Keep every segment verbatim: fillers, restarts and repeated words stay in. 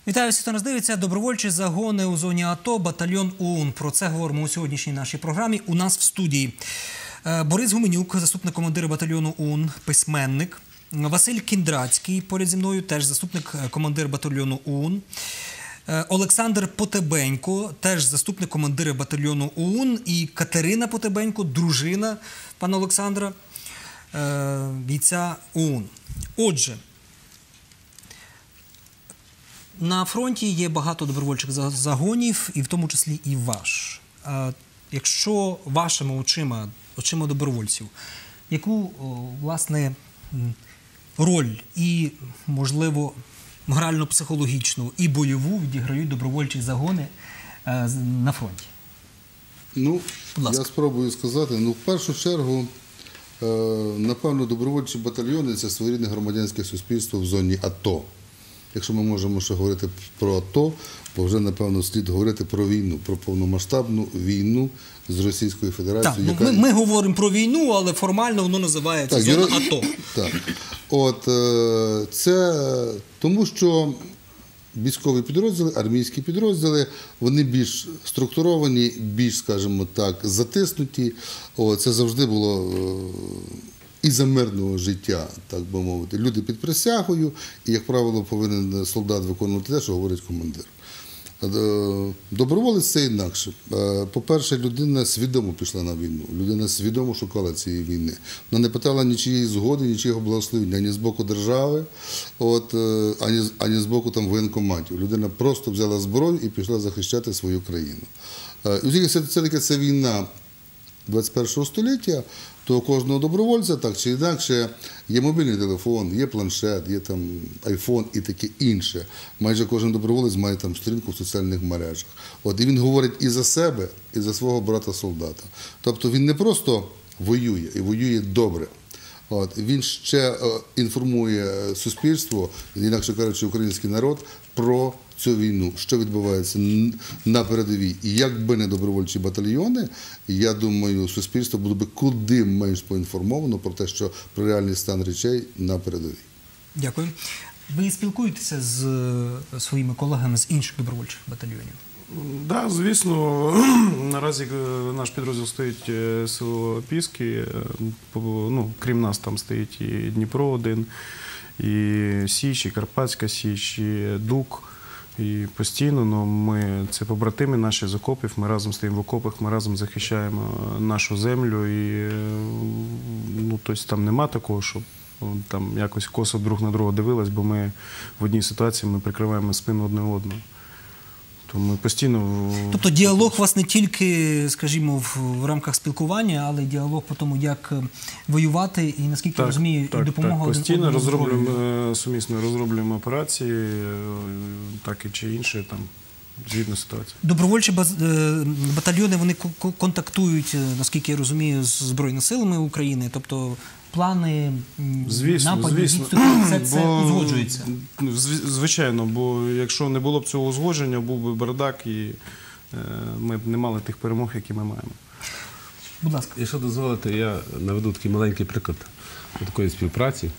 Вітаю всіх, хто нас дивиться. Добровольчі загони у зоні АТО, батальйон ОУН. Про це говоримо у сьогоднішній нашій програмі. У нас в студії Борис Гуменюк, заступник командира батальйону ОУН, письменник. Василь Кіндрацький, поряд зі мною, теж заступник командира батальйону ОУН. Олександр Потебенько, теж заступник командира батальйону ОУН. І Катерина Потебенько, дружина пана Олександра, бійця ОУН. Отже, на фронті є багато добровольчих загонів, і в тому числі і ваш. Якщо вашими очима, очима добровольців, яку, власне, роль і, можливо, морально-психологічну і бойову відіграють добровольчі загони на фронті? Ну, я спробую сказати. Ну, в першу чергу, напевно, добровольчі батальйони – це своєрідне громадянське суспільство в зоні АТО. Якщо ми можемо ще говорити про АТО, то вже, напевно, слід говорити про війну, про повномасштабну війну з Російською Федерацією. Так, яка... ми, ми говоримо про війну, але формально воно називається так, зона АТО. Так. От, це тому, що військові підрозділи, армійські підрозділи, вони більш структуровані, більш, скажімо так, затиснуті. О, це завжди було і за мирного життя, так би мовити. Люди під присягою, і, як правило, повинен солдат виконувати те, що говорить командир. Доброволець – це інакше. По-перше, людина свідомо пішла на війну, людина свідомо шукала цієї війни. Вона не питала нічиєї згоди, нічого благословення, ані з боку держави, от, ані, ані з боку там, воєнкоматів. Людина просто взяла зброю і пішла захищати свою країну. І оскільки все-таки це війна двадцять першого століття, то у кожного добровольця, так чи інакше, є мобільний телефон, є планшет, є там айфон і таке інше. Майже кожен доброволець має там сторінку в соціальних мережах. От, і він говорить і за себе, і за свого брата-солдата. Тобто він не просто воює, і воює добре. От, він ще е, інформує суспільство, інакше кажучи, український народ, про цю війну, що відбувається на передовій. І якби не добровольчі батальйони, я думаю, суспільство було б куди менш поінформовано про те, що про реальний стан речей на передовій. Дякую. Ви спілкуєтеся з своїми колегами з інших добровольчих батальйонів? Так, звісно. Наразі наш підрозділ стоїть село Піски. Ну, крім нас там стоїть і Дніпро один, і Січ, і Карпатська Січ, і Дук. І постійно, ну, ми, це побратими наші з окопів, ми разом стоїмо в окопах, ми разом захищаємо нашу землю. І, ну, тобто, там нема такого, щоб там якось косо друг на друга дивились, бо ми в одній ситуації ми прикриваємо спину одне одного. То ми постійно... Тобто діалог у вас не тільки, скажімо, в рамках спілкування, але й діалог по тому, як воювати і, наскільки так, я розумію, так, і допомога так, один постійно одному. розроблюємо, сумісно розроблюємо операції, так і чи інше, там, згідно ситуації. Добровольчі батальйони, вони контактують, наскільки я розумію, з Збройними силами України, тобто плани, звісно, нападів, звісно. відступів, все це бо, узгоджується? Звичайно, бо якщо не було б цього узгодження, був би бардак, і е, ми б не мали тих перемог, які ми маємо. Будь ласка. Якщо дозволите, я наведу такий маленький приклад такої співпраці.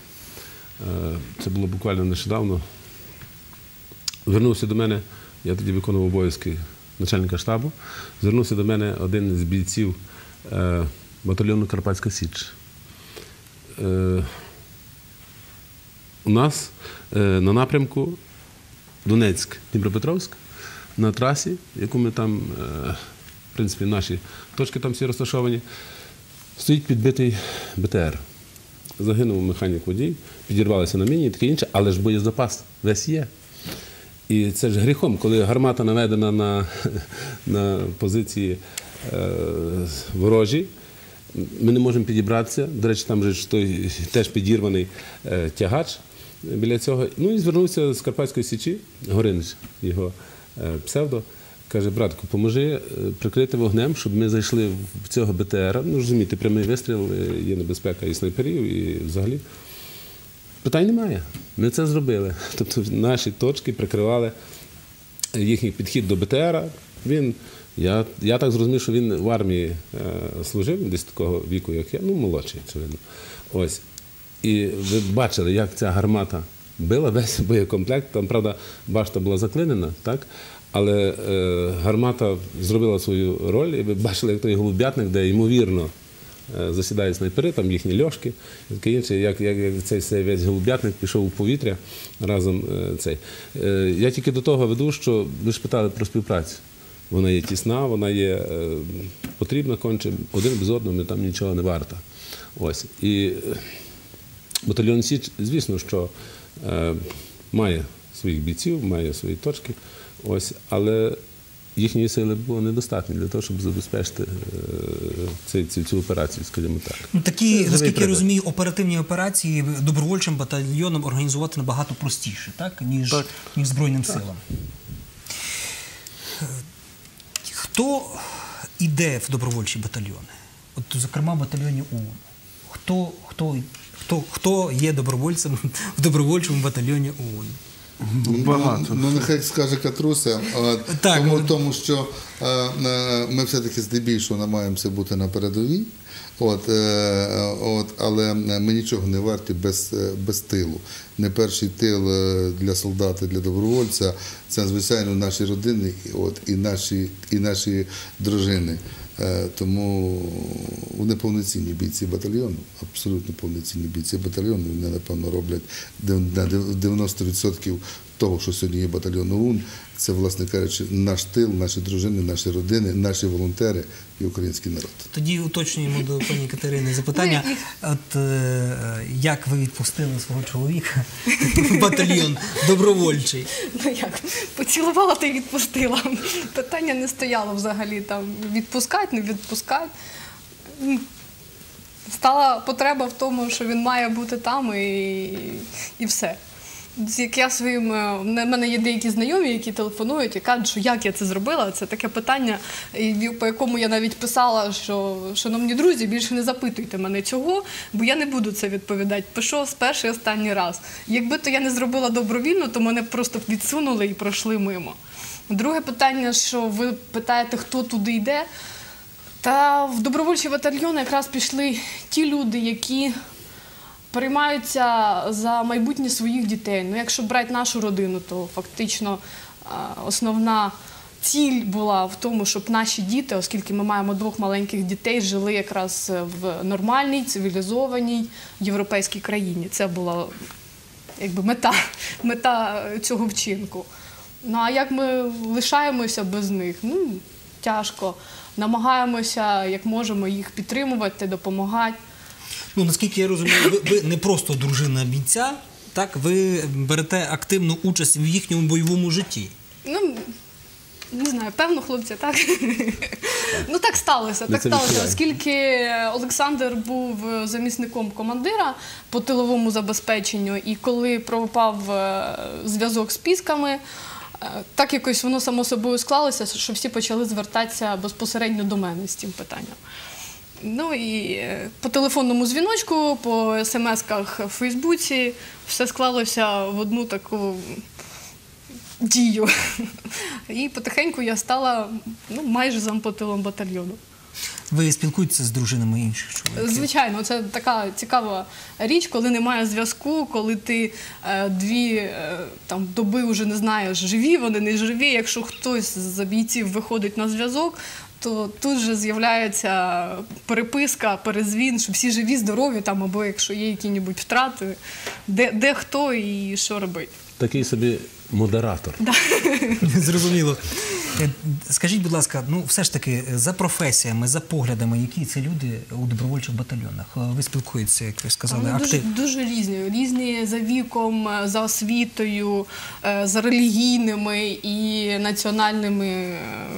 Це було буквально нещодавно. Звернувся до мене, я тоді виконував обов'язки начальника штабу, звернувся до мене один з бійців батальйону Карпатська Січ. У нас на напрямку Донецьк-Дніпропетровськ, на трасі, яку ми там, в принципі, наші точки там всі розташовані, стоїть підбитий БТР. Загинув механік-водій, підірвалися на міні і таке інше, але ж боєзапас весь є. І це ж гріхом, коли гармата наведена на, на позиції е, ворожі, ми не можемо підібратися. До речі, там же той теж підірваний е, тягач біля цього. Ну і звернувся з Карпатської Січі, Горинич, його е, псевдо, каже: братку, поможи е, прикрити вогнем, щоб ми зайшли в цього БТРа. Ну, розумієте, прямий вистріл, е, є небезпека і снайперів, і взагалі. Питань немає. Ми це зробили. Тобто наші точки прикривали їхній підхід до БТРа. Він Я, я так зрозумів, що він в армії е, служив, десь такого віку, як я, ну, молодший, очевидно. Ось. І ви бачили, як ця гармата била весь боєкомплект. Там, правда, башта була заклинена, так? Але е, гармата зробила свою роль, і ви бачили, як той голуб'ятник, де, ймовірно, е, засідають снайпери, там їхні льошки, і таке інше, як, як, як цей, цей весь голуб'ятник пішов у повітря разом е, цей. Е, я тільки до того веду, що ви ж питали про співпрацю. Вона є тісна, вона є е, потрібна конче, один без одного ми там нічого не варта. Ось. І батальйон Січ, звісно, що е, має своїх бійців, має свої точки, ось, але їхньої сили було недостатньо для того, щоб забезпечити е, цю, цю операцію, скажімо так. Ну, такі, наскільки я розумію, оперативні операції добровольчим батальйоном організувати набагато простіше, так, ніж, так. ніж Збройним так. силам. Хто йде в добровольчі батальйони? От, зокрема, в батальйоні ОУН. Хто, хто, хто, хто є добровольцем в добровольчому батальйоні ОУН? Багато. Ну, ну, нехай скаже Катруся, так, тому, ну... тому що е, ми все-таки здебільшого намагаємося бути на передовій, от, е, от, але ми нічого не варті без, без тилу. Не перший тил для солдата, для добровольця – це, звичайно, наші родини от, і, наші, і наші дружини. Тому вони повноцінні бійці батальйону, абсолютно повноцінні бійці батальйону. Вони, напевно, роблять дев'яносто відсотків того, що сьогодні є батальйон ОУН. Це, власне кажучи, наш тил, наші дружини, наші родини, наші волонтери і український народ. Тоді уточнюємо до пані Катерини запитання. От, е, як ви відпустили свого чоловіка в батальйон добровольчий? Ну як, поцілувала та й відпустила. Питання не стояло взагалі там відпускати, не відпускати. Стала потреба в тому, що він має бути там і, і все. Як я своїм, в мене є деякі знайомі, які телефонують і кажуть, що як я це зробила. Це таке питання, по якому я навіть писала, що, шановні друзі, більше не запитуйте мене цього, бо я не буду це відповідати. Пишу з перший і останній раз. Якби то я не зробила добровільно, то мене просто відсунули і пройшли мимо. Друге питання, що ви питаєте, хто туди йде. Та в добровольчі батальйони якраз пішли ті люди, які переймаються за майбутнє своїх дітей. Ну, якщо брати нашу родину, то фактично основна ціль була в тому, щоб наші діти, оскільки ми маємо двох маленьких дітей, жили якраз в нормальній, цивілізованій європейській країні. Це була якби мета, мета цього вчинку. Ну, а як ми лишаємося без них? Ну, тяжко. Намагаємося, як можемо, їх підтримувати, допомагати. Ну, наскільки я розумію, ви, ви не просто дружина бійця, так, ви берете активну участь в їхньому бойовому житті. Ну, не знаю, певно, хлопці, так? Ну, так сталося, так сталося, оскільки Олександр був замісником командира по тиловому забезпеченню, і коли пропав зв'язок з пісками, так якось воно само собою склалося, що всі почали звертатися безпосередньо до мене з цим питанням. Ну і по телефонному дзвіночку, по смс-ках в Фейсбуці все склалося в одну таку дію. І потихеньку я стала ну, майже зампотилом батальйону. Ви спілкуєтеся з дружинами інших чоловіків? Звичайно, це така цікава річ, коли немає зв'язку, коли ти е, дві е, там, доби вже не знаєш, живі вони, не живі. Якщо хтось з бійців виходить на зв'язок, то тут же з'являється переписка, перезвін, що всі живі, здорові, там, або якщо є які-небудь втрати, де, де хто і що робить. Такий собі модератор. Да. Зрозуміло. Скажіть, будь ласка, ну все ж таки, за професіями, за поглядами, які це люди у добровольчих батальйонах? Ви спілкуєтеся, як ви сказали, Вони дуже, дуже різні. Різні за віком, за освітою, за релігійними і національними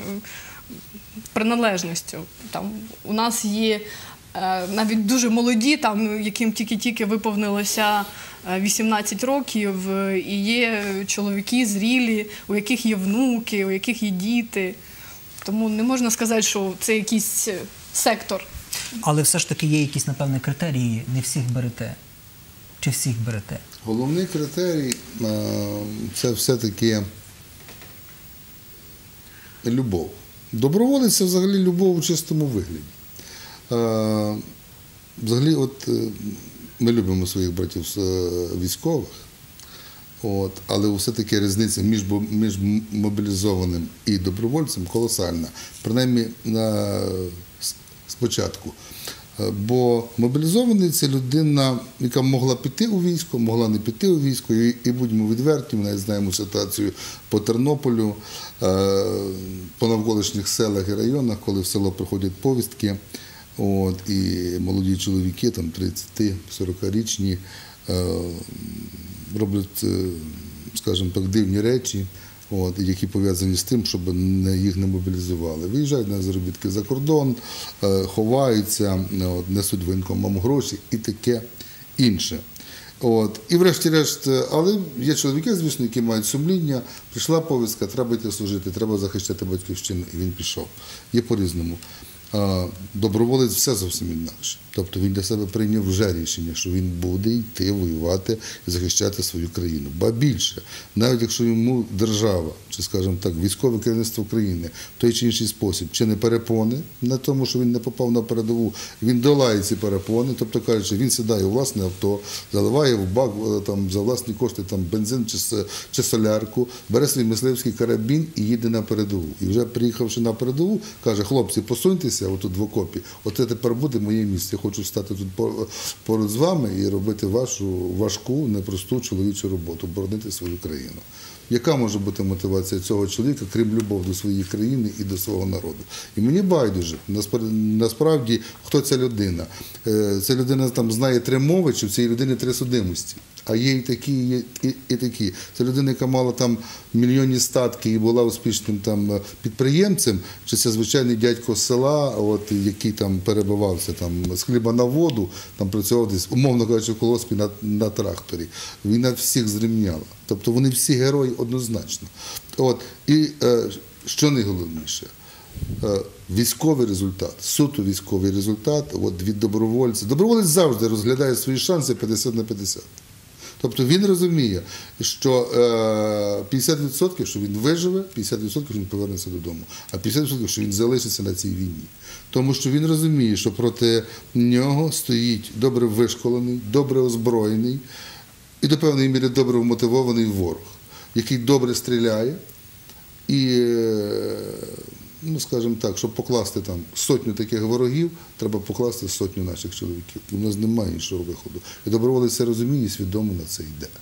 приналежністю. Там у нас є навіть дуже молоді, там, яким тільки-тільки виповнилося вісімнадцять років, і є чоловіки зрілі, у яких є внуки, у яких є діти. Тому не можна сказати, що це якийсь сектор. Але все ж таки є якісь, напевне, критерії, не всіх берете. Чи всіх берете? Головний критерій – це все-таки любов. Доброволець – це взагалі любов у чистому вигляді. Взагалі, от ми любимо своїх братів військових, От, але все-таки різниця між, між мобілізованим і добровольцем колосальна, принаймні на, спочатку. Бо мобілізований – це людина, яка могла піти у військо, могла не піти у військо, і, і будьмо відверті, ми навіть знаємо ситуацію по Тернополю, по навколишніх селах і районах, коли в село приходять повістки, от, і молоді чоловіки, там тридцять-сорокарічні, роблять, скажімо так, дивні речі, от, які пов'язані з тим, щоб їх не мобілізували. Виїжджають на заробітки за кордон, ховаються, от, несуть воєнкомам гроші і таке інше. От. І врешті-решт, але є чоловіки, звісно, які мають сумління, прийшла повістка, треба йти служити, треба захищати батьківщину, і він пішов. Є по-різному. Доброволець все зовсім інакше. Тобто він для себе прийняв вже рішення, що він буде йти воювати і захищати свою країну. Ба більше, навіть якщо йому держава, чи, скажімо так, військове керівництво країни в той чи інший спосіб, чи не перепони на тому, що він не попав на передову, він долає ці перепони, тобто кажучи, він сідає у власне авто, заливає в бак там, за власні кошти там, бензин чи, чи солярку, бере свій мисливський карабін і їде на передову. І вже приїхавши на передову, каже: хлопці, посуньтеся отут в окопі, оце тепер буде моє місце. Хочу стати тут поруч з вами і робити вашу важку, непросту чоловічу роботу, боронити свою країну. Яка може бути мотивація цього чоловіка, крім любов до своєї країни і до свого народу? І мені байдуже, насправді, хто ця людина. Ця людина там знає три мови, чи в цій людині три судимості. А є і такі, і, є, і, і такі. Це людина, яка мала там мільйонні статки і була успішним там підприємцем, чи це звичайний дядько з села, от, який там перебивався там, з хліба на воду, там працював десь, умовно кажучи, в колгоспі на, на тракторі. Війна всіх зрівняла. Тобто вони всі герої однозначно. От, і е, що найголовніше? Військовий результат, суто військовий результат от, від добровольця. Доброволець завжди розглядає свої шанси п'ятдесят на п'ятдесят. Тобто він розуміє, що п'ятдесят відсотків, що він виживе, п'ятдесят відсотків, що він повернеться додому, а п'ятдесят відсотків, що він залишиться на цій війні. Тому що він розуміє, що проти нього стоїть добре вишколений, добре озброєний і до певної міри добре вмотивований ворог, який добре стріляє і, ну, скажімо так, щоб покласти там сотню таких ворогів, треба покласти сотню наших чоловіків. І в нас немає іншого виходу. І доброволець це розуміє і свідомо на це йде.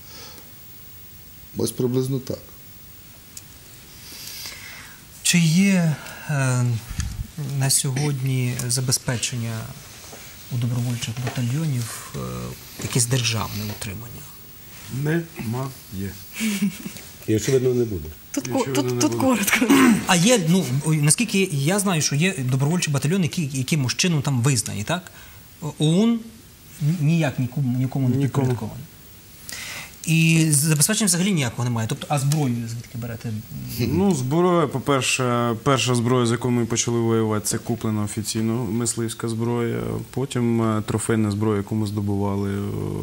Ось приблизно так. Чи є е, на сьогодні забезпечення у добровольчих батальйонів е, якесь державне утримання? Немає. І, очевидно, не буде. Тут, тут, тут коротко. А є, ну, наскільки я знаю, що є добровольчі батальйони, які якимось чином там визнані, так? ОУН ніяк нікому, нікому не підпорядкований. І забезпечення взагалі ніякого немає. Тобто, а зброю звідки берете? Ну, зброя, по-перше, перша зброя, з якою ми почали воювати, це куплена офіційно мисливська зброя. Потім трофейна зброя, яку ми здобували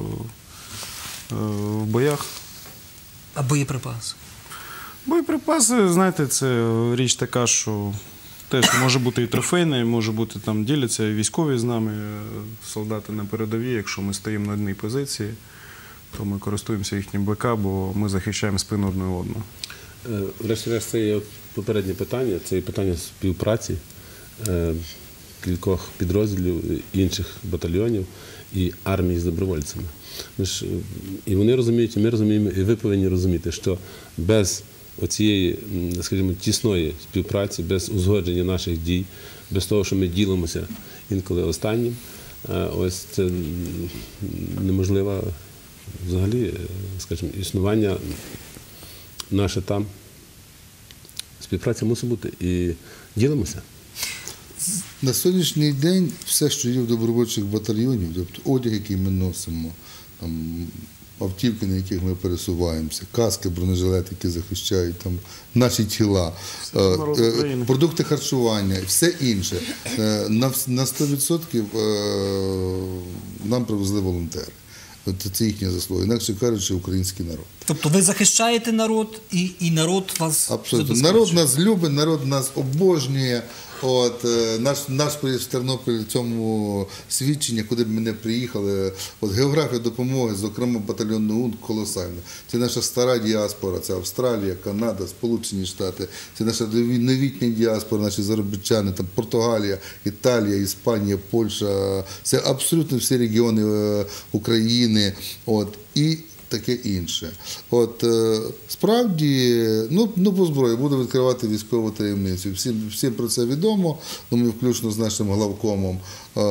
в боях. А боєприпаси? Боєприпаси, знаєте, це річ така, що теж може бути і трофейна, може бути там діляться військові з нами, солдати на передовій. Якщо ми стоїмо на одній позиції, то ми користуємося їхнім БК, бо ми захищаємо спину одне одного. Врешті-решт, це є попереднє питання, це є питання співпраці кількох підрозділів, інших батальйонів і армії з добровольцями. Ми ж, і вони розуміють, і ми розуміємо, і ви повинні розуміти, що без оцієї, скажімо, тісної співпраці, без узгодження наших дій, без того, що ми ділимося інколи останнім, ось це неможливо взагалі, скажімо, існування наше там. Співпраця мусить бути і ділимося. На сьогоднішній день все, що є в добровольчих батальйонів, тобто одяг, який ми носимо, там, автівки, на яких ми пересуваємося, каски, бронежилети, які захищають там, наші тіла, продукти харчування, все інше. На сто відсотків нам привезли волонтери. Це їхня заслуга, інакше кажучи, український народ. Тобто ви захищаєте народ, і, і народ вас абсолютно. забезпечує? Народ нас любить, народ нас обожнює. От, е, наш, наш приїзд в Тернопіль в цьому свідчення, куди б ми не приїхали, от географія допомоги, зокрема батальйон ОУН, колосальна. Це наша стара діаспора, це Австралія, Канада, Сполучені Штати, це наша новітня діаспора, наші заробітчани, там Португалія, Італія, Іспанія, Польща, це абсолютно всі регіони е, України. От, і таке інше. От, е, справді, ну, ну по зброї, буду відкривати військову таємницю. Всім, всім про це відомо, думаю, включно з нашим главкомом. Е,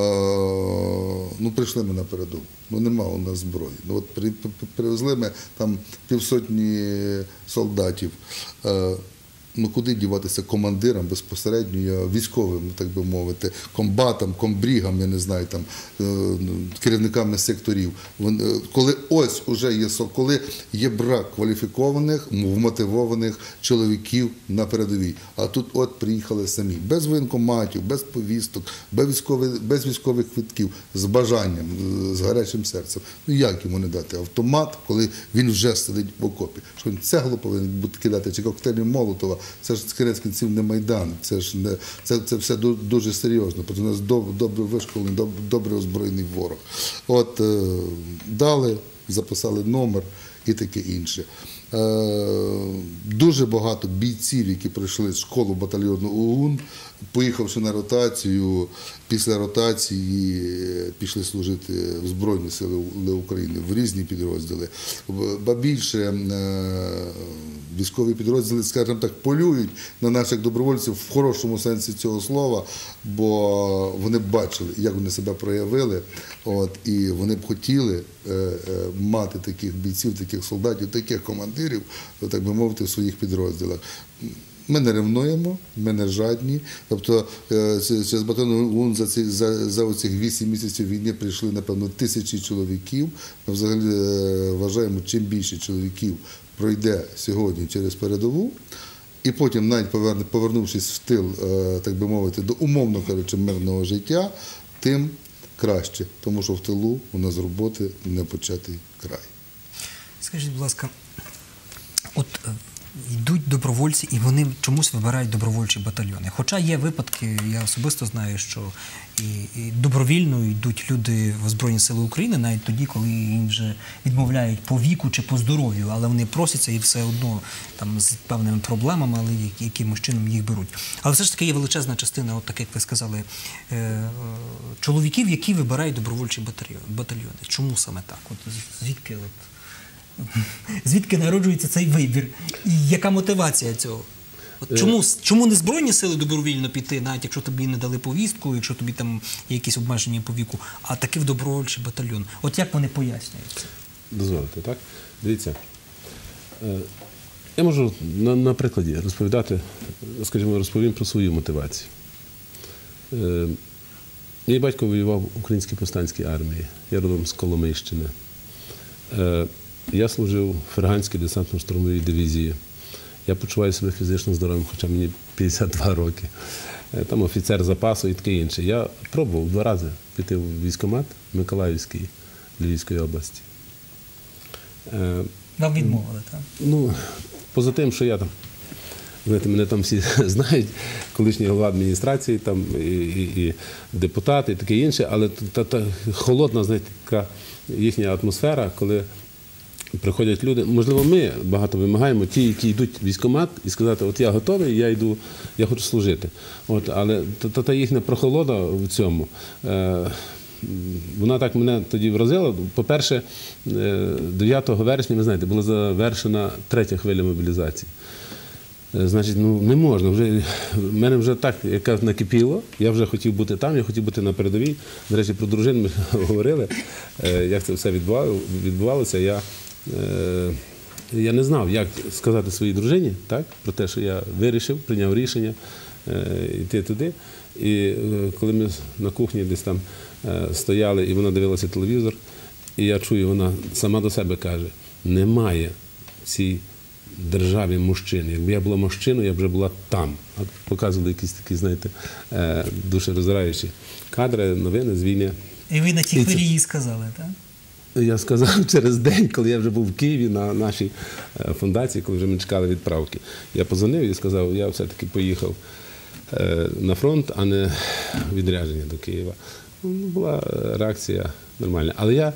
ну, прийшли ми на передову. Ну, нема у нас зброї. Ну, от при, привезли ми там півсотні солдатів. Е, Ну, куди діватися командирам безпосередньо, військовим, так би мовити, комбатам, комбрігам, я не знаю, там, керівниками секторів. Коли ось уже є, коли є брак кваліфікованих, вмотивованих чоловіків на передовій. А тут от приїхали самі, без воєнкоматів, без повісток, без військових, без військових квитків, з бажанням, з гарячим серцем. Ну, як йому не дати автомат, коли він вже сидить в окопі? Що він цеглу повинен бути кидати, чи коктейлі Молотова? Це ж кінець кінців не Майдан, це ж не це, це все дуже серйозно. Тому у нас добре вишколений, добре озброєний ворог. От е, дали, записали номер і таке інше. Е, дуже багато бійців, які прийшли з школи батальйону ОУН, поїхавши на ротацію, після ротації пішли служити в Збройні Сили України, в різні підрозділи. Ба більше військові підрозділи, скажімо так, полюють на наших добровольців в хорошому сенсі цього слова, бо вони б бачили, як вони себе проявили, от, і вони б хотіли мати таких бійців, таких солдатів, таких командирів, так би мовити, в своїх підрозділах. Ми не ревнуємо, ми не жадні. Тобто через батальйон ОУН за, ці, за, за оцих вісім місяців війни прийшли, напевно, тисячі чоловіків. Ми взагалі вважаємо, чим більше чоловіків пройде сьогодні через передову, і потім, навіть повернувшись в тил, так би мовити, до, умовно кажучи, мирного життя, тим краще. Тому що в тилу у нас роботи не початий край. Скажіть, будь ласка, от йдуть добровольці, і вони чомусь вибирають добровольчі батальйони. Хоча є випадки, я особисто знаю, що і, і добровільно йдуть люди в Збройні Сили України, навіть тоді, коли їм вже відмовляють по віку чи по здоров'ю, але вони просяться і все одно там з певними проблемами, але якимось чином їх беруть. Але все ж таки є величезна частина, от так як ви сказали, е чоловіків, які вибирають добровольчі батальйони. Чому саме так? От звідки от Звідки народжується цей вибір? І яка мотивація цього? От чому, чому не Збройні Сили добровільно піти, навіть якщо тобі не дали повістку, якщо тобі там є якісь обмеження по віку, а таки в добровольчий батальйон? От як вони пояснюють це? Дозволите, так? Дивіться, я можу на, на прикладі розповідати, скажімо, розповім про свою мотивацію. Мій батько воював в Українській повстанській армії, я родом з Коломийщини. Я служив в Ферганській десантно-штурмовій дивізії. Я почуваю себе фізично здоровим, хоча мені п'ятдесят два роки. Там офіцер запасу і таке інше. Я пробував два рази піти в військкомат Миколаївський Львівської області. Вам відмовили, так? Ну, поза тим, що я там, знаєте, мене там всі знають, колишній голова адміністрації, там, і, і, і депутати, і таке інше, але та, та холодна, знаєте, така їхня атмосфера, коли приходять люди, можливо, ми багато вимагаємо, ті, які йдуть в військкомат, і сказати, от я готовий, я йду, я хочу служити. От, але та, та їхня прохолода в цьому, е, вона так мене тоді вразила. По-перше, дев'ятого вересня, ви знаєте, була завершена третя хвиля мобілізації. Значить, ну не можна. Вже, в мене вже так, яка накипіло, я вже хотів бути там, я хотів бути на передовій. До речі, про дружин ми говорили, як це все відбувалося. Я, я не знав, як сказати своїй дружині, так, про те, що я вирішив, прийняв рішення йти туди. І коли ми на кухні десь там стояли, і вона дивилася телевізор, і я чую, вона сама до себе каже, немає в цій державі мужчин. Якби я була мужчиною, я б вже була там. От показували якісь такі, знаєте, душероздираючі кадри, новини з війни. І ви на тій хвилі їй сказали, так? Я сказав через день, коли я вже був в Києві на нашій фундації, коли вже ми чекали відправки. Я позвонив і сказав, я все-таки поїхав е, на фронт, а не відрядження до Києва. Ну, була реакція нормальна. Але я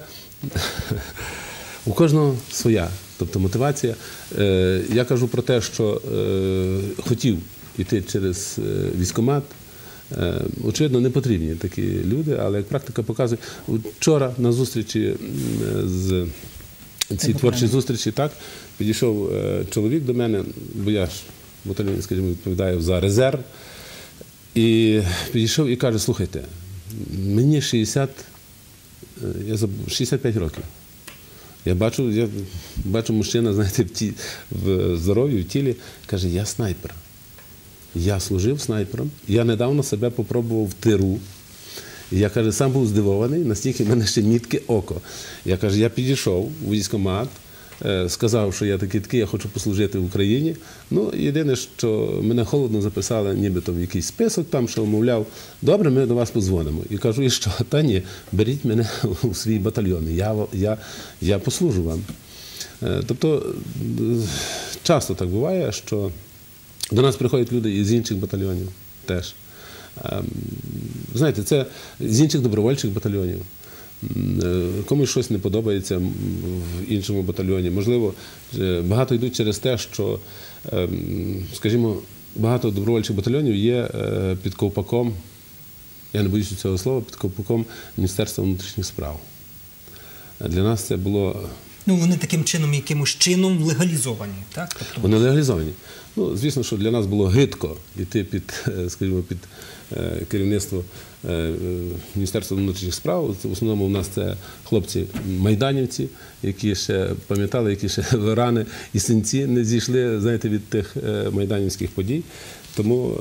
у кожного своя, тобто мотивація. Е, я кажу про те, що е, хотів йти через е, військкомат. Е, очевидно, не потрібні такі люди, але як практика показує, вчора на зустрічі з цій творчій зустрічі, так, підійшов е, чоловік до мене, бо я ж в батальйоні, скажімо, відповідаю за резерв, і підійшов і каже: слухайте, мені шістдесят, я забув, шістдесят п'ять років. Я бачу, я бачу мужчина, знаєте, в, ті, в здоров'ї, в тілі, каже: я снайпер. Я служив снайпером, я недавно себе попробував в тиру. І я, каже, сам був здивований, настільки в мене ще мітке око. Я, каже, я підійшов у військкомат, сказав, що я такий-такий, я хочу послужити в Україні. Ну, єдине, що мене холодно записали нібито в якийсь список там, що, мовляв, добре, ми до вас подзвонимо. І кажу: і що? Та ні, беріть мене у свій батальйон, я, я, я послужу вам. Тобто, часто так буває, що до нас приходять люди із інших батальйонів теж. Знаєте, це з інших добровольчих батальйонів. Комусь щось не подобається в іншому батальйоні. Можливо, багато йдуть через те, що, скажімо, багато добровольчих батальйонів є під ковпаком, я не боюся цього слова, під ковпаком Міністерства внутрішніх справ. Для нас це було... Ну, вони таким чином, якимось чином легалізовані, так? Тобто... Вони легалізовані. Ну, звісно, що для нас було гидко йти під, скажімо, під керівництво Міністерства внутрішніх справ. В основному у нас це хлопці-майданівці, які ще пам'ятали, які ще рани і синці не зійшли, знаєте, від тих майданівських подій. Тому,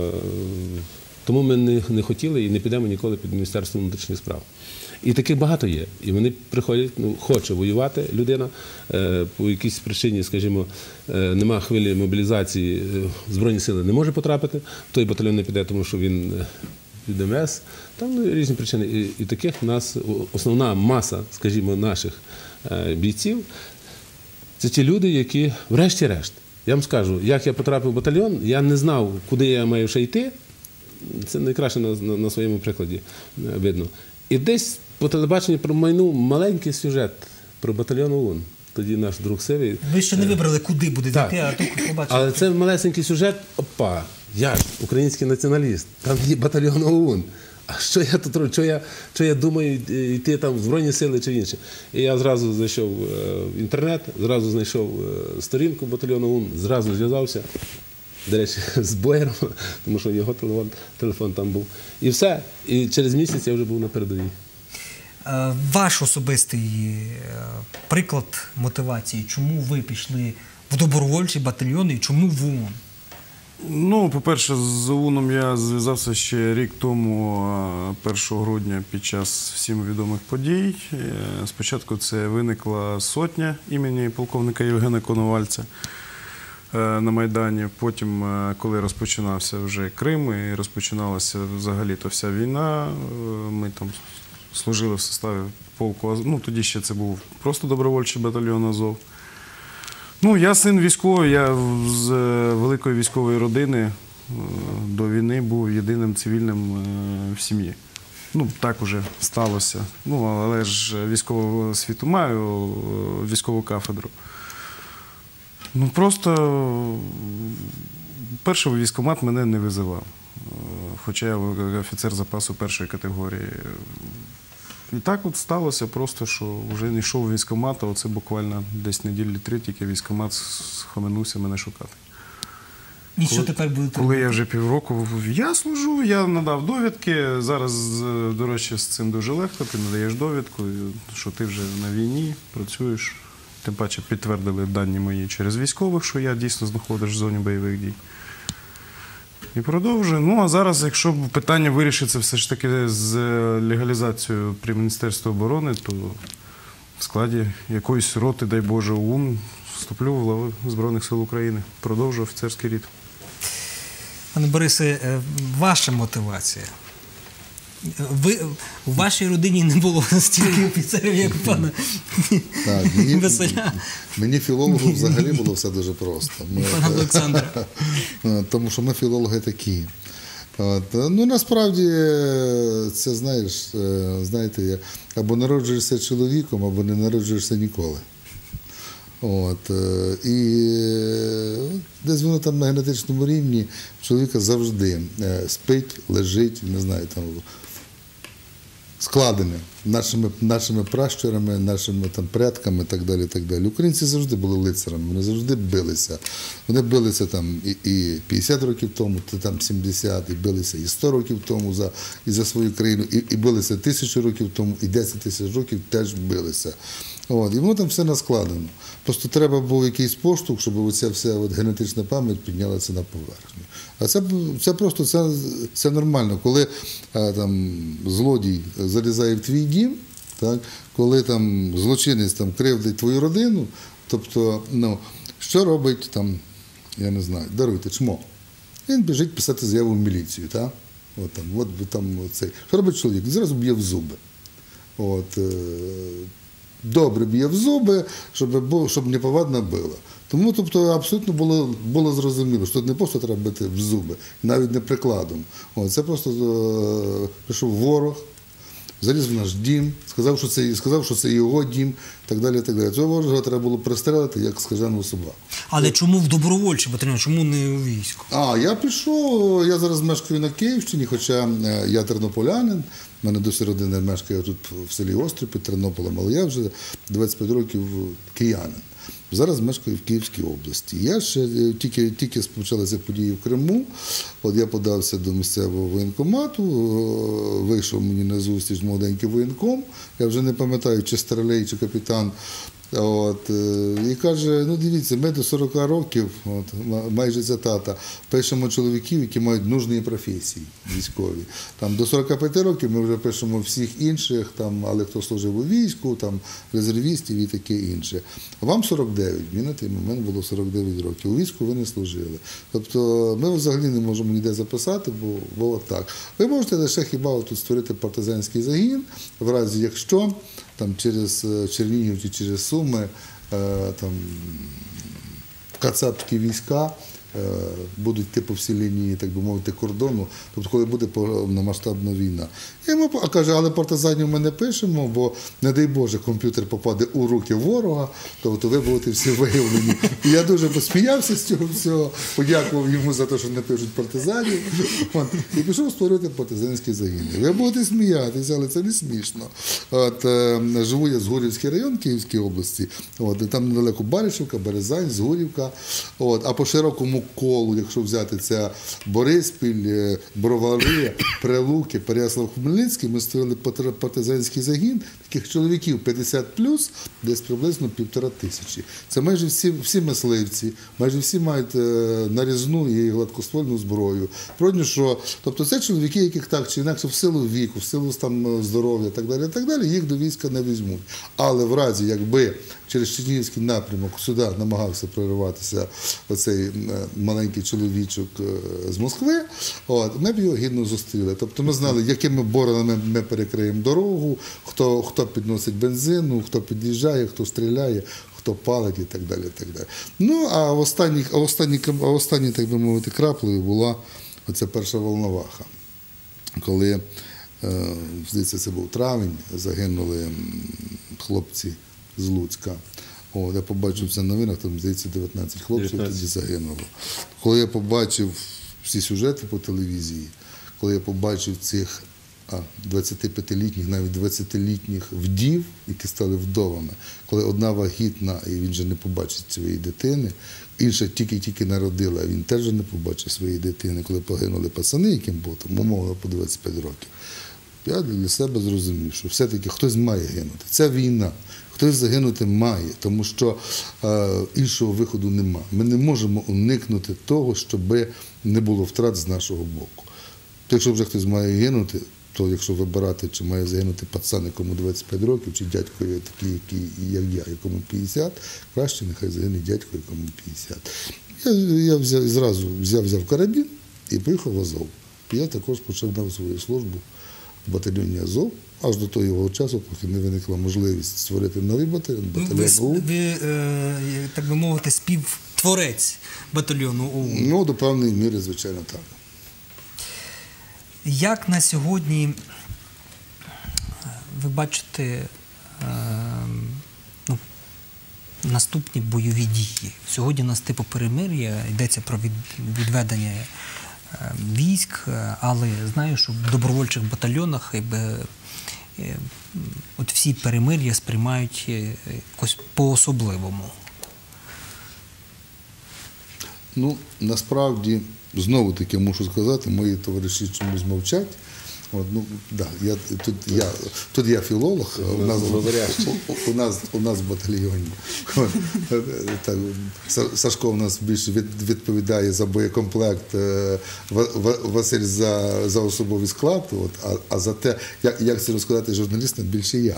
тому ми не, не хотіли і не підемо ніколи під Міністерство внутрішніх справ. І таких багато є. І вони приходять, ну, хоче воювати людина, е, по якійсь причині, скажімо, е, нема хвилі мобілізації, е, Збройні сили не може потрапити, в той батальйон не піде, тому що він від ем ес. Там, ну, різні причини. І, і таких у нас основна маса, скажімо, наших е, бійців – це ті люди, які, врешті-решт, я вам скажу, як я потрапив в батальйон, я не знав, куди я маю ще йти. Це найкраще на, на, на своєму прикладі видно. І десь по телебаченню промайнув маленький сюжет про батальйон ОУН. Тоді наш друг Сивий. Ви ще не вибрали, куди буде так. йти, а тут побачили. Але це малесенький сюжет. Опа, я ж український націоналіст, там є батальйон ОУН. А що я тут роблю? Що я, що я думаю йти там в Збройні сили чи інше? І я зразу зайшов в інтернет, зразу знайшов сторінку батальйону ОУН, зразу зв'язався. До речі, з Боєром, тому що його телефон, телефон там був. І все. І через місяць я вже був на передовій. Ваш особистий приклад мотивації, чому ви пішли в добровольчий батальйон і чому в ОУН? Ну, по-перше, з ОУНом я зв'язався ще рік тому, першого грудня, під час всім відомих подій. Спочатку це виникла сотня імені полковника Євгена Коновальця на Майдані. Потім, коли розпочинався вже Крим і розпочиналася взагалі-то вся війна, ми там служили в составі полку Азов. Ну, тоді ще це був просто добровольчий батальйон Азов. Ну, я син військовий, я з великої військової родини до війни був єдиним цивільним в сім'ї. Ну, так уже сталося. Ну, але ж військову освіту маю, військову кафедру. Ну, просто перший військкомат мене не визивав. Хоча я офіцер запасу першої категорії. І так от сталося просто, що вже не йшов військкомат, а оце буквально десь неділі три тільки військкомат схаменувся мене шукати. І що тепер будете? Коли я вже півроку, я служу, я надав довідки. Зараз, до речі, з цим дуже легко, ти надаєш довідку, що ти вже на війні працюєш. Тим паче підтвердили дані мої через військових, що я дійсно знаходжусь в зоні бойових дій. І продовжую. Ну, а зараз, якщо питання вирішиться все ж таки з легалізацією при Міністерстві оборони, то в складі якоїсь роти, дай Боже, ОУН, вступлю в лави Збройних сил України. Продовжую офіцерський рід. Пане Борисе, ваша мотивація? Ви, у вашій родині не було стільки офіцерів, як у пана Василя. Мені філологу взагалі було все дуже просто. Пана Олександра. Тому що ми філологи такі. От. Ну, насправді, це, знаєш, знаєте, як або народжуєшся чоловіком, або не народжуєшся ніколи. От. І десь воно там на генетичному рівні в чоловіка завжди спить, лежить, не знаю, там, складене нашими, нашими пращурами, нашими там предками і так далі, так далі. Українці завжди були лицарами, вони завжди билися. Вони билися там і, і п'ятдесят років тому, і там сімдесят, і билися і сто років тому за, і за свою країну, і, і билися тисячу років тому, і десять тисяч років теж билися. От, і воно там все наскладено. Просто треба був якийсь поштовх, щоб оця вся от генетична пам'ять піднялася на поверхню. А це, це просто це, це нормально. Коли а, там, злодій залізає в твій дім, так, коли там, злочинець там, кривдить твою родину, тобто, ну, що робить, там, я не знаю, даруйте, чмо. Він біжить писати заяву в міліцію. Так? От, там, от, там, цей. Що робить чоловік? Він зразу б'є в зуби. От, е добре б'є в зуби, щоб, щоб неповадно було. Тому тобто, абсолютно було, було зрозуміло, що тут не просто треба бити в зуби, навіть не прикладом. О, це просто е, прийшов ворог, заліз в наш дім, сказав, що це, сказав, що це його дім, і так далі, так далі. Цього ворога треба було пристрелити, як скажену собаку. Але чому в добровольчий батальйон, чому не у війську? А, я пішов, я зараз мешкаю на Київщині, хоча я тернополянин, в мене досі родина мешкає тут в селі Острів під Тернополем, але я вже двадцять п'ять років киянин. Зараз мешкаю в Київській області. Я ще тільки, тільки почалися події в Криму, от я подався до місцевого воєнкомату, вийшов мені на зустріч молоденький воєнком, я вже не пам'ятаю, чи старлей, чи капітан. От, і каже, ну дивіться, ми до сорока років, от, майже цитата, пишемо чоловіків, які мають нужні професії військові. Там, до сорока п'яти років ми вже пишемо всіх інших, там, але хто служив у війську, там, резервістів і таке інше. А вам сорок дев'ять, мені на той момент було сорок дев'ять років, у війську ви не служили. Тобто ми взагалі не можемо ніде записати, бо, бо от так. Ви можете лише хіба тут створити партизанський загін, в разі якщо там через Чернігів чи через Суми, там, кацапські війська будуть йти по всій лінії, так би мовити, кордону, тобто коли буде повномасштабна війна. І ми, а каже, але партизанів ми не пишемо, бо, не дай Боже, комп'ютер попаде у руки ворога, тобто ви будете всі виявлені. І я дуже посміявся з цього всього, подякував йому за те, що не пишуть партизанів, і пішов створити партизанські загини. Ви будете сміятися, але це не смішно. От, живу я Згурівський район Київської області, от, там недалеко Баришівка, Березань, Згурівка, от, а по широкому колу, якщо взяти це Бориспіль, Бровари, Прилуки, Переяслав-Хмельницький, ми створили партизанський загін, таких чоловіків п'ятдесят плюс, десь приблизно півтора тисячі. Це майже всі, всі мисливці, майже всі мають нарізну і гладкоствольну зброю. Пройдно, що, тобто це чоловіки, яких так чи інакше в силу віку, в силу там, здоров'я і так далі, так далі, їх до війська не візьмуть. Але в разі, якби через Чернігівський напрямок сюди намагався прориватися оцей маленький чоловічок з Москви, от, ми б його гідно зустріли. Тобто ми знали, якими боронами ми перекриємо дорогу, хто, хто підносить бензину, хто під'їжджає, хто стріляє, хто палить і так далі. І так далі. Ну, а в останній, а останній, а останній, так би мовити, краплею була оця перша Волноваха, коли, здається, це був травень, загинули хлопці з Луцька. О, я побачив це в новинах, там, здається, дев'ятнадцять хлопців дев'ятнадцять тоді загинуло. Коли я побачив всі сюжети по телевізії, коли я побачив цих а, двадцятип'ятилітніх, навіть двадцятилітніх вдів, які стали вдовами, коли одна вагітна, і він же не побачить своєї дитини, інша тільки-тільки народила, а він теж не побачив своєї дитини, коли погинули пацани, яким було, там, умовно, по двадцять п'ять років. Я для себе зрозумів, що все-таки хтось має гинути. Це війна. Хтось загинути має, тому що е, іншого виходу нема. Ми не можемо уникнути того, щоб не було втрат з нашого боку. Якщо вже хтось має гинути, то якщо вибирати, чи має загинути пацан, якому двадцять п'ять років, чи дядько такий, який, як я, якому п'ятдесят, краще нехай загине дядько, якому п'ятдесят. Я, я взяв, зразу взяв, взяв карабін і поїхав в Азов. І я також почав свою службу в батальйоні Азов, аж до того часу, поки не виникла можливість створити новий батальйон, батальйон ви, ОУН. Ви, е, так би мовити, співтворець батальйону ОУН. Ну, до певної міри, звичайно, так. Як на сьогодні ви бачите е, ну, наступні бойові дії? Сьогодні у нас типу перемир'я, йдеться про від, відведення е, військ, е, але знаю, що в добровольчих батальйонах якби, е, от всі перемир'я сприймають е, якось по-особливому. Ну, насправді, знову-таки мушу сказати, мої товариші чомусь мовчать. От, ну, да, я, тут, я, тут я філолог, у нас, у, у, нас, у нас в батальйоні. Так, Сашко у нас більше від, відповідає за боєкомплект, Василь за, за особовий склад, от, а, а за те, як, як це розказати журналістам, більше я.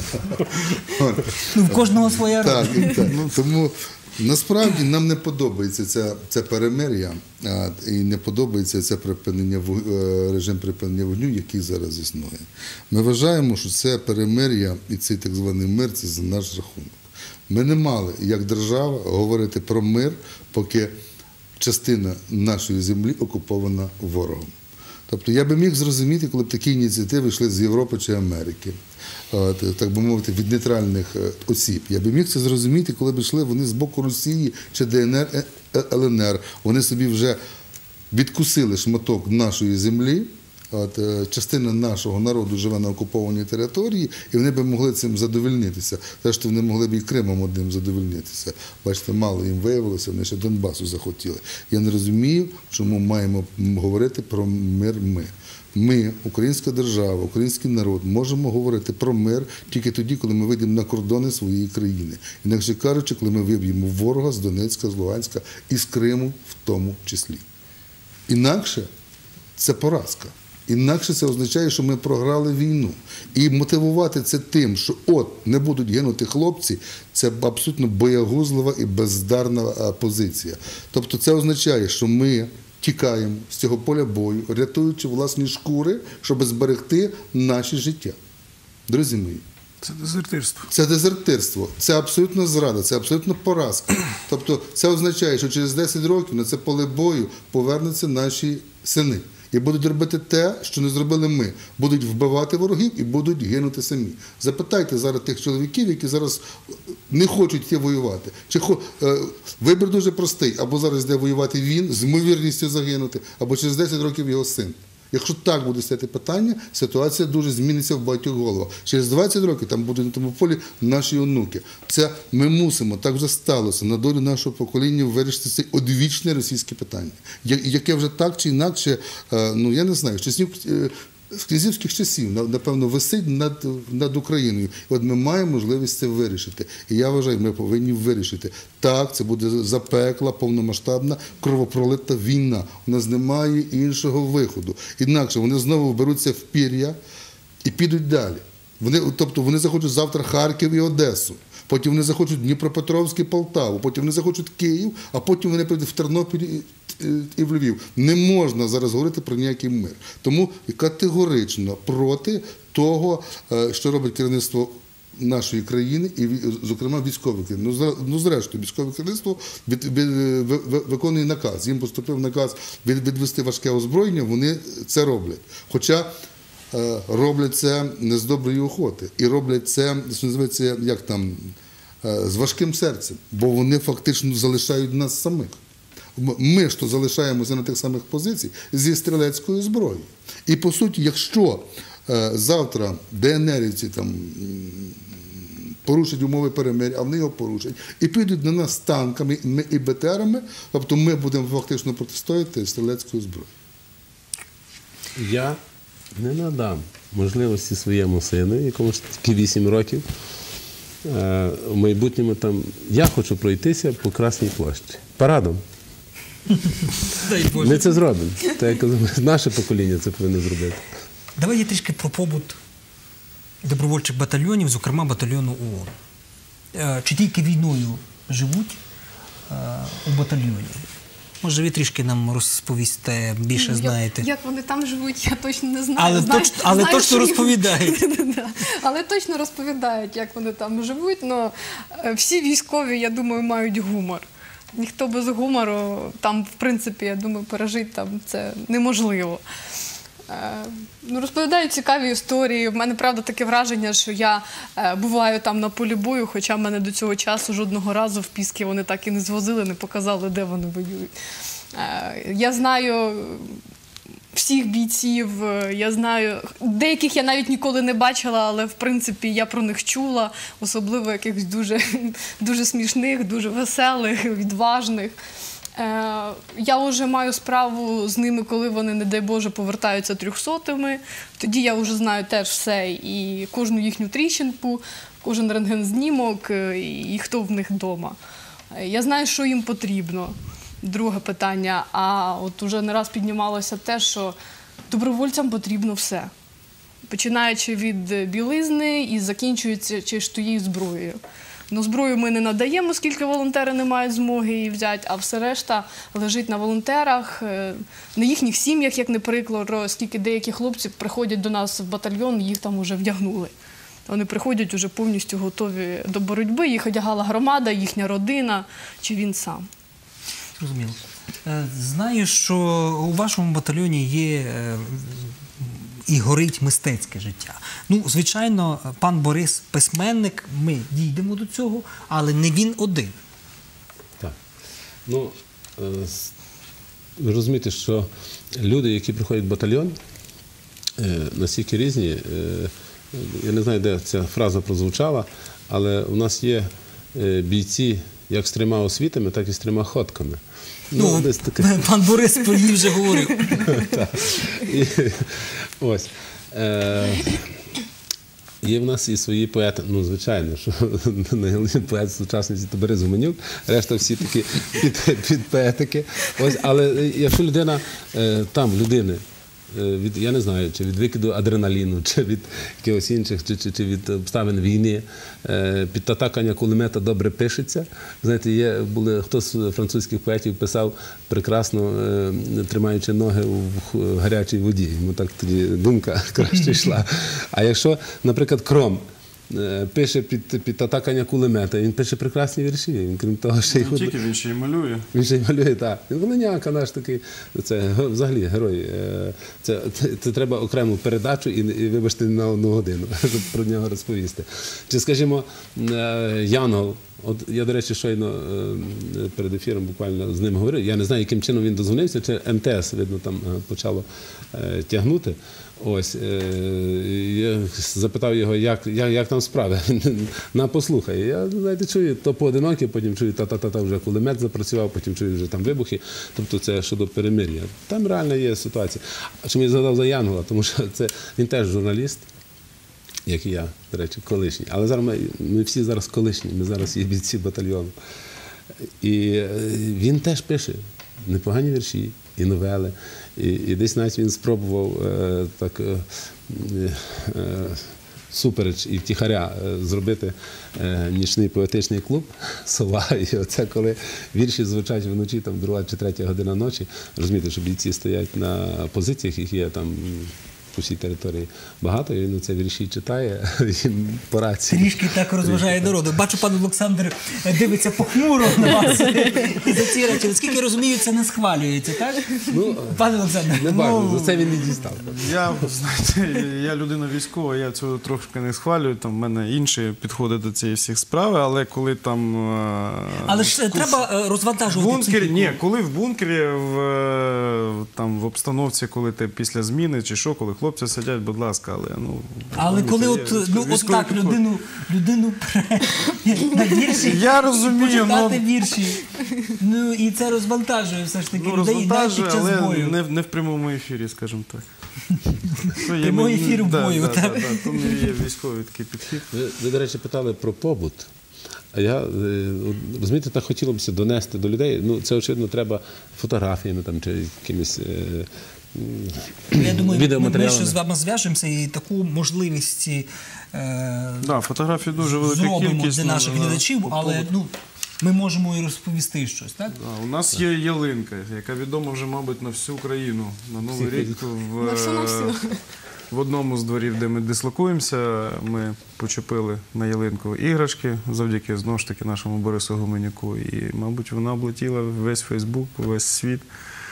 Ну, в кожного своя так, так. Тому насправді нам не подобається це, це перемир'я а, і не подобається це припинення, режим припинення вогню, який зараз існує. Ми вважаємо, що це перемир'я і цей так званий мир – це за наш рахунок. Ми не мали, як держава, говорити про мир, поки частина нашої землі окупована ворогом. Тобто я би міг зрозуміти, коли б такі ініціативи йшли з Європи чи Америки, так би мовити, від нейтральних осіб. Я би міг це зрозуміти, коли б йшли вони з боку Росії чи Де Ен Ер, Ел Ен Ер. Вони собі вже відкусили шматок нашої землі, от, частина нашого народу живе на окупованій території, і вони б могли цим задовольнитися. Те, що вони могли б і Кримом одним задовольнитися. Бачите, мало їм виявилося, вони ще Донбасу захотіли. Я не розумію, чому маємо говорити про мир ми. Ми, українська держава, український народ, можемо говорити про мир тільки тоді, коли ми вийдемо на кордони своєї країни. Інакше кажучи, коли ми виб'ємо ворога з Донецька, з Луганська і з Криму в тому числі. Інакше це поразка. Інакше це означає, що ми програли війну. І мотивувати це тим, що от не будуть гинути хлопці, це абсолютно боягузлива і бездарна позиція. Тобто це означає, що ми тікаємо з цього поля бою, рятуючи власні шкури, щоб зберегти наше життя. Друзі мої, це дезертирство. Це дезертирство, це абсолютно зрада, це абсолютно поразка. Тобто це означає, що через десять років на це поле бою повернуться наші сини. І будуть робити те, що не зробили ми. Будуть вбивати ворогів і будуть гинути самі. Запитайте зараз тих чоловіків, які зараз не хочуть йти воювати. Чи хо... Вибір дуже простий. Або зараз йде воювати він, з ймовірністю загинути, або через десять років його син. Якщо так буде стояти питання, ситуація дуже зміниться в багатьох головах. Через двадцять років там будуть на тому полі наші онуки. Це ми мусимо, так вже сталося, на долю нашого покоління вирішити це одвічне російське питання, яке вже так чи інакше, ну я не знаю, з часів, з князівських часів, напевно, висить над, над Україною. І от ми маємо можливість це вирішити. І я вважаю, ми повинні вирішити. Так, це буде запекла, повномасштабна, кровопролита війна. У нас немає іншого виходу. Інакше вони знову беруться в пір'я і підуть далі. Вони, тобто вони захочуть завтра Харків і Одесу. Потім вони захочуть Дніпропетровськ і Полтаву, потім вони захочуть Київ, а потім вони прийдуть в Тернопіль і в Львів. Не можна зараз говорити про ніякий мир. Тому категорично проти того, що робить керівництво нашої країни, і, зокрема, військове керівництво. Ну, зрештою, військове керівництво від, від, виконує наказ. Їм поступив наказ від, відвести важке озброєння, вони це роблять. Хоча роблять це не з доброї охоти. І роблять це, що називається, як там, з важким серцем. Бо вони фактично залишають нас самих. Ми ж то залишаємося на тих самих позиціях зі стрілецькою зброєю. І, по суті, якщо завтра ДНРівці там порушать умови перемир'я, а вони його порушать, і підуть на нас танками і БТРами, тобто ми будемо фактично протистояти стрілецькою зброєю. Я не надам можливості своєму сину, якому ж тільки вісім років, в майбутньому там, я хочу пройтися по Красній площі. Парадом. Ми це зробимо. Так, наше покоління це повинно зробити. Давайте трішки про побут добровольчих батальйонів, зокрема батальйону ООН. Чи тільки війною живуть у батальйоні? Може, ви трішки нам розповісте, більше як, знаєте. Як вони там живуть, я точно не знаю. Але, знаю, точ, але знаю, точно розповідають. Але точно розповідають, як вони там живуть. Но всі військові, я думаю, мають гумор. Ніхто без гумору, там, в принципі, я думаю, пережити там це неможливо. Ну, розповідають цікаві історії. В мене, правда, таке враження, що я е, буваю там на полі бою, хоча мене до цього часу жодного разу в Піски вони так і не звозили, не показали, де вони воюють. Е, я знаю всіх бійців, я знаю, деяких я навіть ніколи не бачила, але, в принципі, я про них чула, особливо якихось дуже, дуже смішних, дуже веселих, відважних. Я вже маю справу з ними, коли вони, не дай Боже, повертаються трьохсотими. Тоді я вже знаю теж все, і кожну їхню тріщинку, кожен рентген-знімок, і хто в них вдома. Я знаю, що їм потрібно. Друге питання. А от уже не раз піднімалося те, що добровольцям потрібно все. Починаючи від білизни і закінчуючи тією зброєю. Ну, зброю ми не надаємо, оскільки волонтери не мають змоги її взяти, а все решта лежить на волонтерах, на їхніх сім'ях, як не приклад, оскільки деякі хлопці приходять до нас в батальйон, їх там вже вдягнули. Вони приходять вже повністю готові до боротьби, їх одягала громада, їхня родина, чи він сам. Зрозуміло. Знаю, що у вашому батальйоні є і горить мистецьке життя. Ну, звичайно, пан Борис письменник, ми дійдемо до цього, але не він один. Так. Ну, ви розумієте, що люди, які приходять в батальйон, настільки різні, я не знаю, де ця фраза прозвучала, але у нас є бійці як з трьома освітами, так і з трьома ходками. Ну, ну таке... Пан Борис про її вже говорив. І, ось. Е, є в нас і свої поети, ну, звичайно, що найголовніший поет сучасності – це Борис Гуменюк, решта всі такі під, під поетики. Ось, але якщо людина, е, там людини, від, я не знаю, чи від викиду адреналіну, чи від якихось інших, чи, чи, чи від обставин війни, під атакання кулемета добре пишеться. Знаєте, є, були, хтось з французьких поетів писав прекрасно, тримаючи ноги в гарячій воді. Йому так тоді думка краще йшла. А якщо, наприклад, Кром пише під, під атакання кулемета, він пише прекрасні вірші. Він, крім того, ще й не тільки, він ще й малює. Він ще й малює, так. Він волиняка наш такий, це взагалі герой. Це, це, це треба окрему передачу і, і вибачте, на одну годину, щоб про нього розповісти. Чи, скажімо, Янгол. От я, до речі, щойно перед ефіром буквально з ним говорив. Я не знаю, яким чином він дозвонився, чи ем те ес, видно, там почало тягнути. Ось, я запитав його, як, як, як там справи. На, послухай. Я, знаєте, чую, то поодинокі, потім чую, та-та-та, вже кулемет запрацював, потім чую, вже там вибухи. Тобто це щодо перемир'я. Там реально є ситуація. А чому я згадав за Янгола? Тому що це, він теж журналіст, як і я, до речі, колишній. Але зараз ми, ми всі зараз колишні, ми зараз є бійці батальйону. І він теж пише непогані вірші і новели. І, і десь навіть він спробував е, так е, е, супереч і втіхаря е, зробити е, нічний поетичний клуб «Сова». І оце коли вірші звучать вночі, там друга чи третя година ночі, розумієте, що бійці стоять на позиціях, їх є там по всій території багато, і він це вірші читає по рації. Трішки так розважає народу. Бачу, пан Олександр дивиться похмуро на вас і за ці речі. Наскільки я розумію, це не схвалюється, так? Ну, пане Олександр. Не бачу, ну... за це він не дістав. Я, знаєте, я людина військова, я цього трошки не схвалюю, там в мене інші підходи до цієї всіх справи, але коли там... Але ж кус... треба розвантажувати бункері, психіку. Ні, коли в бункері, в, там, в обстановці, коли ти після зміни чи що, коли хлопці сидять, будь ласка, але ну... Але коли от, ну, от так людину, людину на вірші, я розумію, почитати ну... вірші, ну і це розвантажує все ж таки ну, людей, навіть під час але бою. Не, не в прямому ефірі, скажімо так. Прямий ефір в бою. Так, так, так, тому є військовий такий підхід. Ви, ви, до речі, питали про побут. А я, розумієте, так хотілося б донести до людей, ну це, очевидно, треба фотографіями там, чи якимись... Я думаю, ми ще з вами зв'яжемося і таку можливість е, да, фотографії дуже велика зробимо кількість для наших глядачів, але ну, ми можемо і розповісти щось, так? Да, у нас є ялинка, яка відома вже, мабуть, на всю Україну. На Новий рік в, на всю, на всю. в одному з дворів, де ми дислокуємося, ми почепили на ялинку іграшки завдяки, знову ж таки, нашому Борису Гуменюку. І, мабуть, вона облетіла весь Фейсбук, весь світ.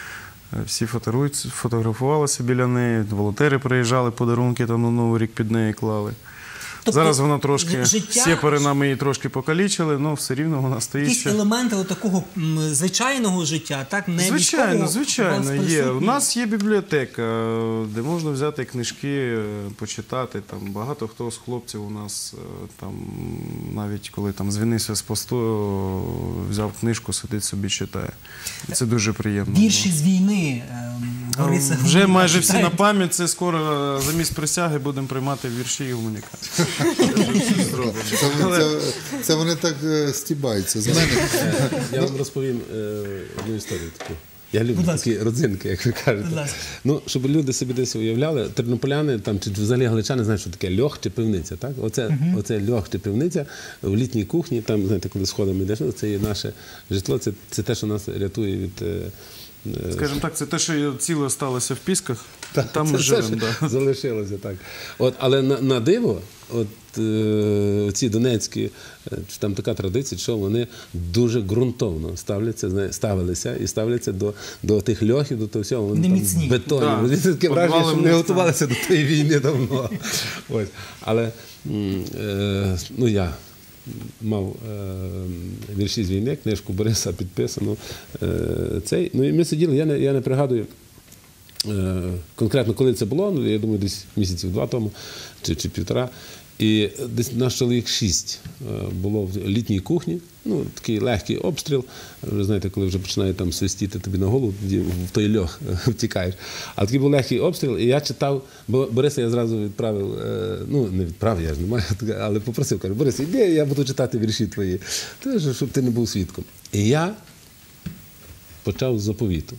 Всі фотографуються- фотографувалися біля неї, волонтери приїжджали, подарунки там на Новий рік під неї клали. Тобто Зараз вона трошки, життя- сєпари нам її трошки покалічили, але все рівно вона стоїть Якісь ще. елементи от такого м, звичайного життя, так? Не Звичайно, військового, у звичайно, вас є. У присутні? нас є бібліотека, де можна взяти книжки, е, почитати. Там багато хто з хлопців у нас е, там навіть коли там звільнився з посту, е, взяв книжку, сидить собі читає. І це дуже приємно. Вірші з війни ем, Бориса Вже Гуменюка майже всі на читаєте? пам'ять. Це скоро е, замість присяги будемо приймати вірші і Гуменюка. Це, це, це вони так е, стібаються з мене. Я вам розповім е, одну історію таку. Я люблю Будь ласка. такі родзинки, як ви кажете. Будь ласка. Ну, щоб люди собі десь уявляли, тернополяни там, чи взагалі галичани знають, що таке льох чи пивниця. Так? Оце, uh-huh. оце льох чи пивниця в літній кухні, там, знаєте, коли сходами йдеш, це є наше житло, це, це те, що нас рятує від... е, е, Скажімо так, це те, що ціле сталося в Пісках, Так, там це ми все, живемо. що Да. залишилося, так. От, але на, на диво, от е, ці донецькі, е, там така традиція, що вони дуже ґрунтовно ставляться, знає, ставилися і ставляться до, до тих льохів, до того всього. Вони Не там міцні. бетонні. Да. Вони таке враження, Подвали що не в них, готувалися до тієї війни давно. Ось. Але м, е, ну, я мав е, вірші з війни, книжку Бориса підписану. Е, цей. Ну, і ми сиділи, я не, я не пригадую, Е, конкретно, коли це було, ну, я думаю, десь місяців два тому, чи, чи півтора. І десь наш чоловік шість е, було в літній кухні, ну, такий легкий обстріл. Ви знаєте, коли вже починає там свистіти тобі на голову, тоді в той льох втікаєш. А такий був легкий обстріл, і я читав, бо Бориса я зразу відправив, е, ну, не відправив, я ж не маю, але попросив, кажу, Борис, іди, я буду читати вірші твої, щоб ти не був свідком. І я почав з заповіту.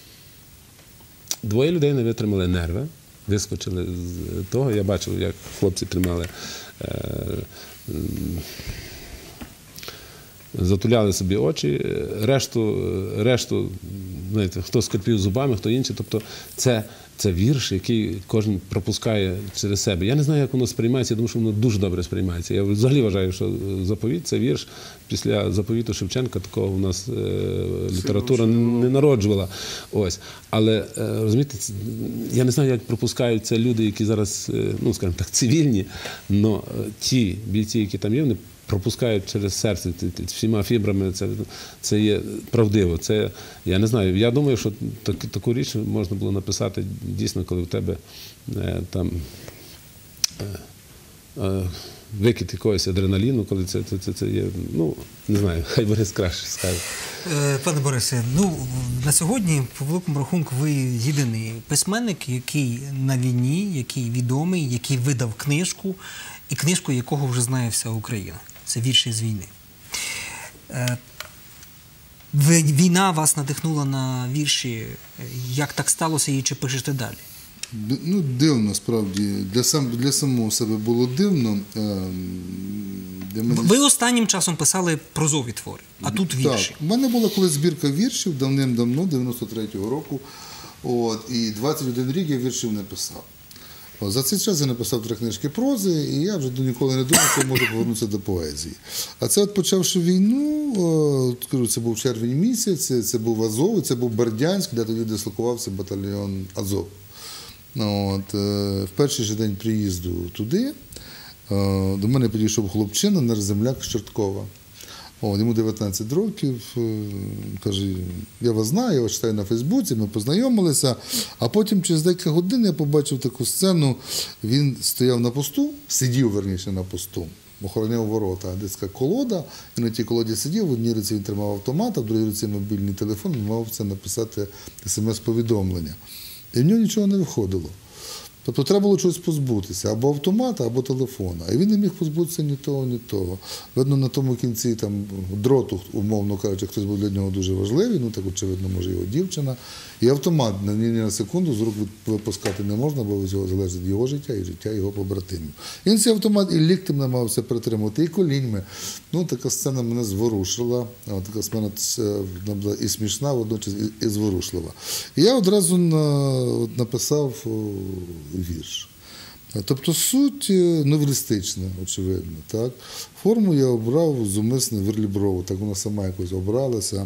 Двоє людей не витримали нерви, вискочили з того. Я бачив, як хлопці тримали, е, затуляли собі очі, решту, решту, знаєте, хто скрипів зубами, хто інший. Тобто це, це вірш, який кожен пропускає через себе. Я не знаю, як воно сприймається, я думаю, що воно дуже добре сприймається. Я взагалі вважаю, що заповіт – це вірш. Після заповіту Шевченка такого у нас е, література не, не народжувала. Ось. Але, е, розумієте, я не знаю, як пропускають це люди, які зараз, е, ну, скажімо так, цивільні, але ті бійці, які там є, вони пропускають через серце всіма фібрами, це, це є правдиво. Це, я не знаю, я думаю, що так, таку річ можна було написати дійсно, коли в тебе е, там е, е, викид якогось адреналіну, коли це, це, це, це є, ну, не знаю, хай Борис краще скаже. Е, Пане Борисе, ну, на сьогодні, по великому рахунку, ви єдиний письменник, який на війні, який відомий, який видав книжку, і книжку, якого вже знає вся Україна. Це вірші з війни. Е, ви, війна вас надихнула на вірші. Як так сталося і чи пишете далі? Ну, дивно, справді. Для, сам, для самого себе було дивно. Для мене... Ви останнім часом писали прозові твори, а тут вірші. Так, у мене була колись збірка віршів давним-давно, дев'яносто третього року. От, і двадцять один рік я віршів не писав. От, за цей час я написав три книжки прози, і я вже ніколи не думав, що я можу повернутися до поезії. А це, от, почавши війну, от, кажу, це був червень місяць, це, це був Азов, це був Бердянськ, де тоді дислокувався батальйон Азов. От, в перший же день приїзду туди до мене підійшов хлопчина, наш земляк з Чорткова. От, йому дев'ятнадцять років, каже, я вас знаю, я вас читаю на Фейсбуці, ми познайомилися, а потім через декілька годин я побачив таку сцену, він стояв на посту, сидів, верніше, на посту, охороняв ворота, десь така колода, і на тій колоді сидів, в одній руці він тримав автомат, а в другій руці мобільний телефон, він мав це написати смс-повідомлення. І в нього нічого не виходило. Тобто треба було чогось позбутися, або автомата, або телефона. І він не міг позбутися ні того, ні того. Видно, на тому кінці там, дроту, умовно кажучи, хтось був для нього дуже важливий, ну так, очевидно, може, його дівчина. І автомат ні, ні на секунду з рук випускати не можна, бо від цього залежить його життя і життя його побратимів. Він цей автомат і ліктем намагався притримувати, і коліньми. Ну, така сцена мене зворушила. Така сцена була і смішна, водночас і зворушлива. І я одразу написав вірш. Тобто суть новелістична, очевидно. Так? Форму я обрав зумисне верліброву, так вона сама якось обралася.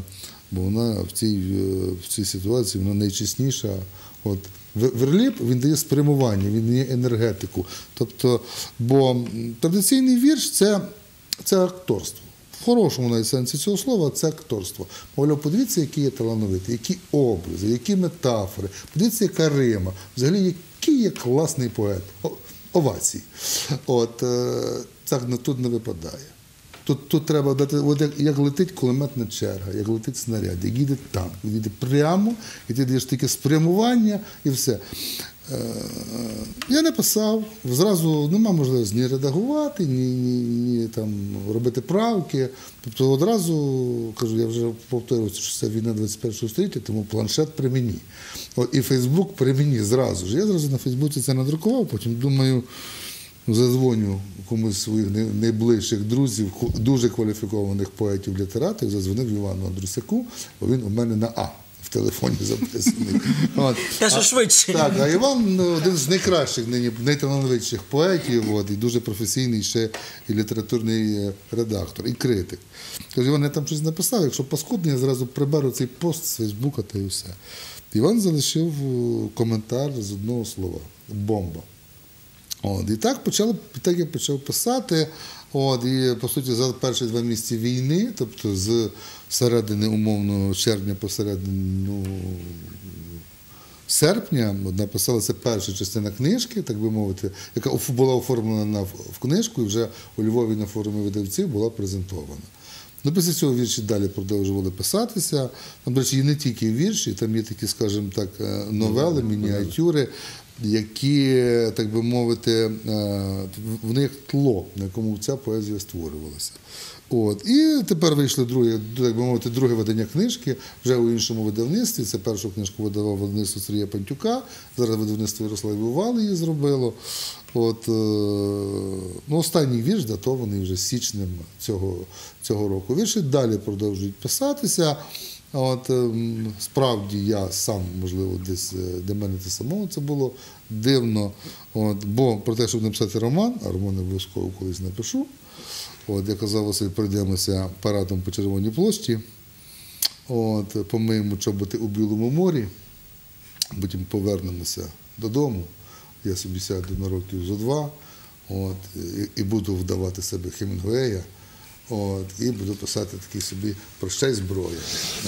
бо вона в цій, в цій ситуації вона найчесніша. От. Верліп, він дає спрямування, він дає енергетику. Тобто, бо традиційний вірш – це, це акторство. В хорошому навіть сенсі цього слова це акторство. Мовляв, подивіться, які є талановиті, які образи, які метафори, подивіться, яка рима, взагалі, який є класний поет. Овації. От, так тут не випадає. Тут, тут треба дати, от як, як летить кулеметна черга, як летить снаряд, як їде танк, він їде прямо, і ти даєш таке спрямування, і все. Е, я не писав, зразу нема можливості ні редагувати, ні, ні, ні там, робити правки. Тобто одразу, кажу, я вже повторювався, що це війна двадцять першого століття, тому планшет при мені. О, і Фейсбук при мені зразу ж. Я зразу на Фейсбуці це надрукував, потім думаю, задзвоню комусь з своїх найближчих друзів, дуже кваліфікованих поетів, літераторів, задзвонив Івану Андрусяку, бо він у мене на А в телефоні записаний. От. Те, що швидше. Так, а Іван один з найкращих, найталановитіших поетів, от, і дуже професійний ще і літературний редактор, і критик. Каже, Іван, я там щось написав, якщо паскудний, я зразу приберу цей пост з Фейсбука та і все. Іван залишив коментар з одного слова – бомба. От, і так, почало, так я почав писати, от, і, по суті, за перші два місяці війни, тобто з середини, умовно, червня по середину серпня, написалася перша частина книжки, так би мовити, яка була оформлена в книжку і вже у Львові на форумі видавців була презентована. Ну, після цього вірші далі продовжували писатися. Там, до речі, є не тільки вірші, там є такі, скажімо так, новели, мініатюри, які, так би мовити, вони як тло, на якому ця поезія створювалася. От. І тепер вийшло друге, так би мовити, друге видання книжки, вже у іншому видавництві. Це першу книжку видавав видавництво Сергія Пантюка, зараз видавництво Ярослав Вувал її зробило. От, ну, останній вірш датований вже січнем цього, цього року. Вірші далі продовжують писатися. От, справді я сам, можливо, десь для мене це самого це було дивно. От, бо про те, щоб написати роман, а роман обов'язково колись напишу. От, я казав, Василь, пройдемося парадом по Червоній площі, от, помиємо чоботи у Білому морі, потім повернемося додому. Я собі сяду на років зо два, от, і, і буду вдавати себе Хемінгуея. От, і буду писати такий собі «Прощай, зброя».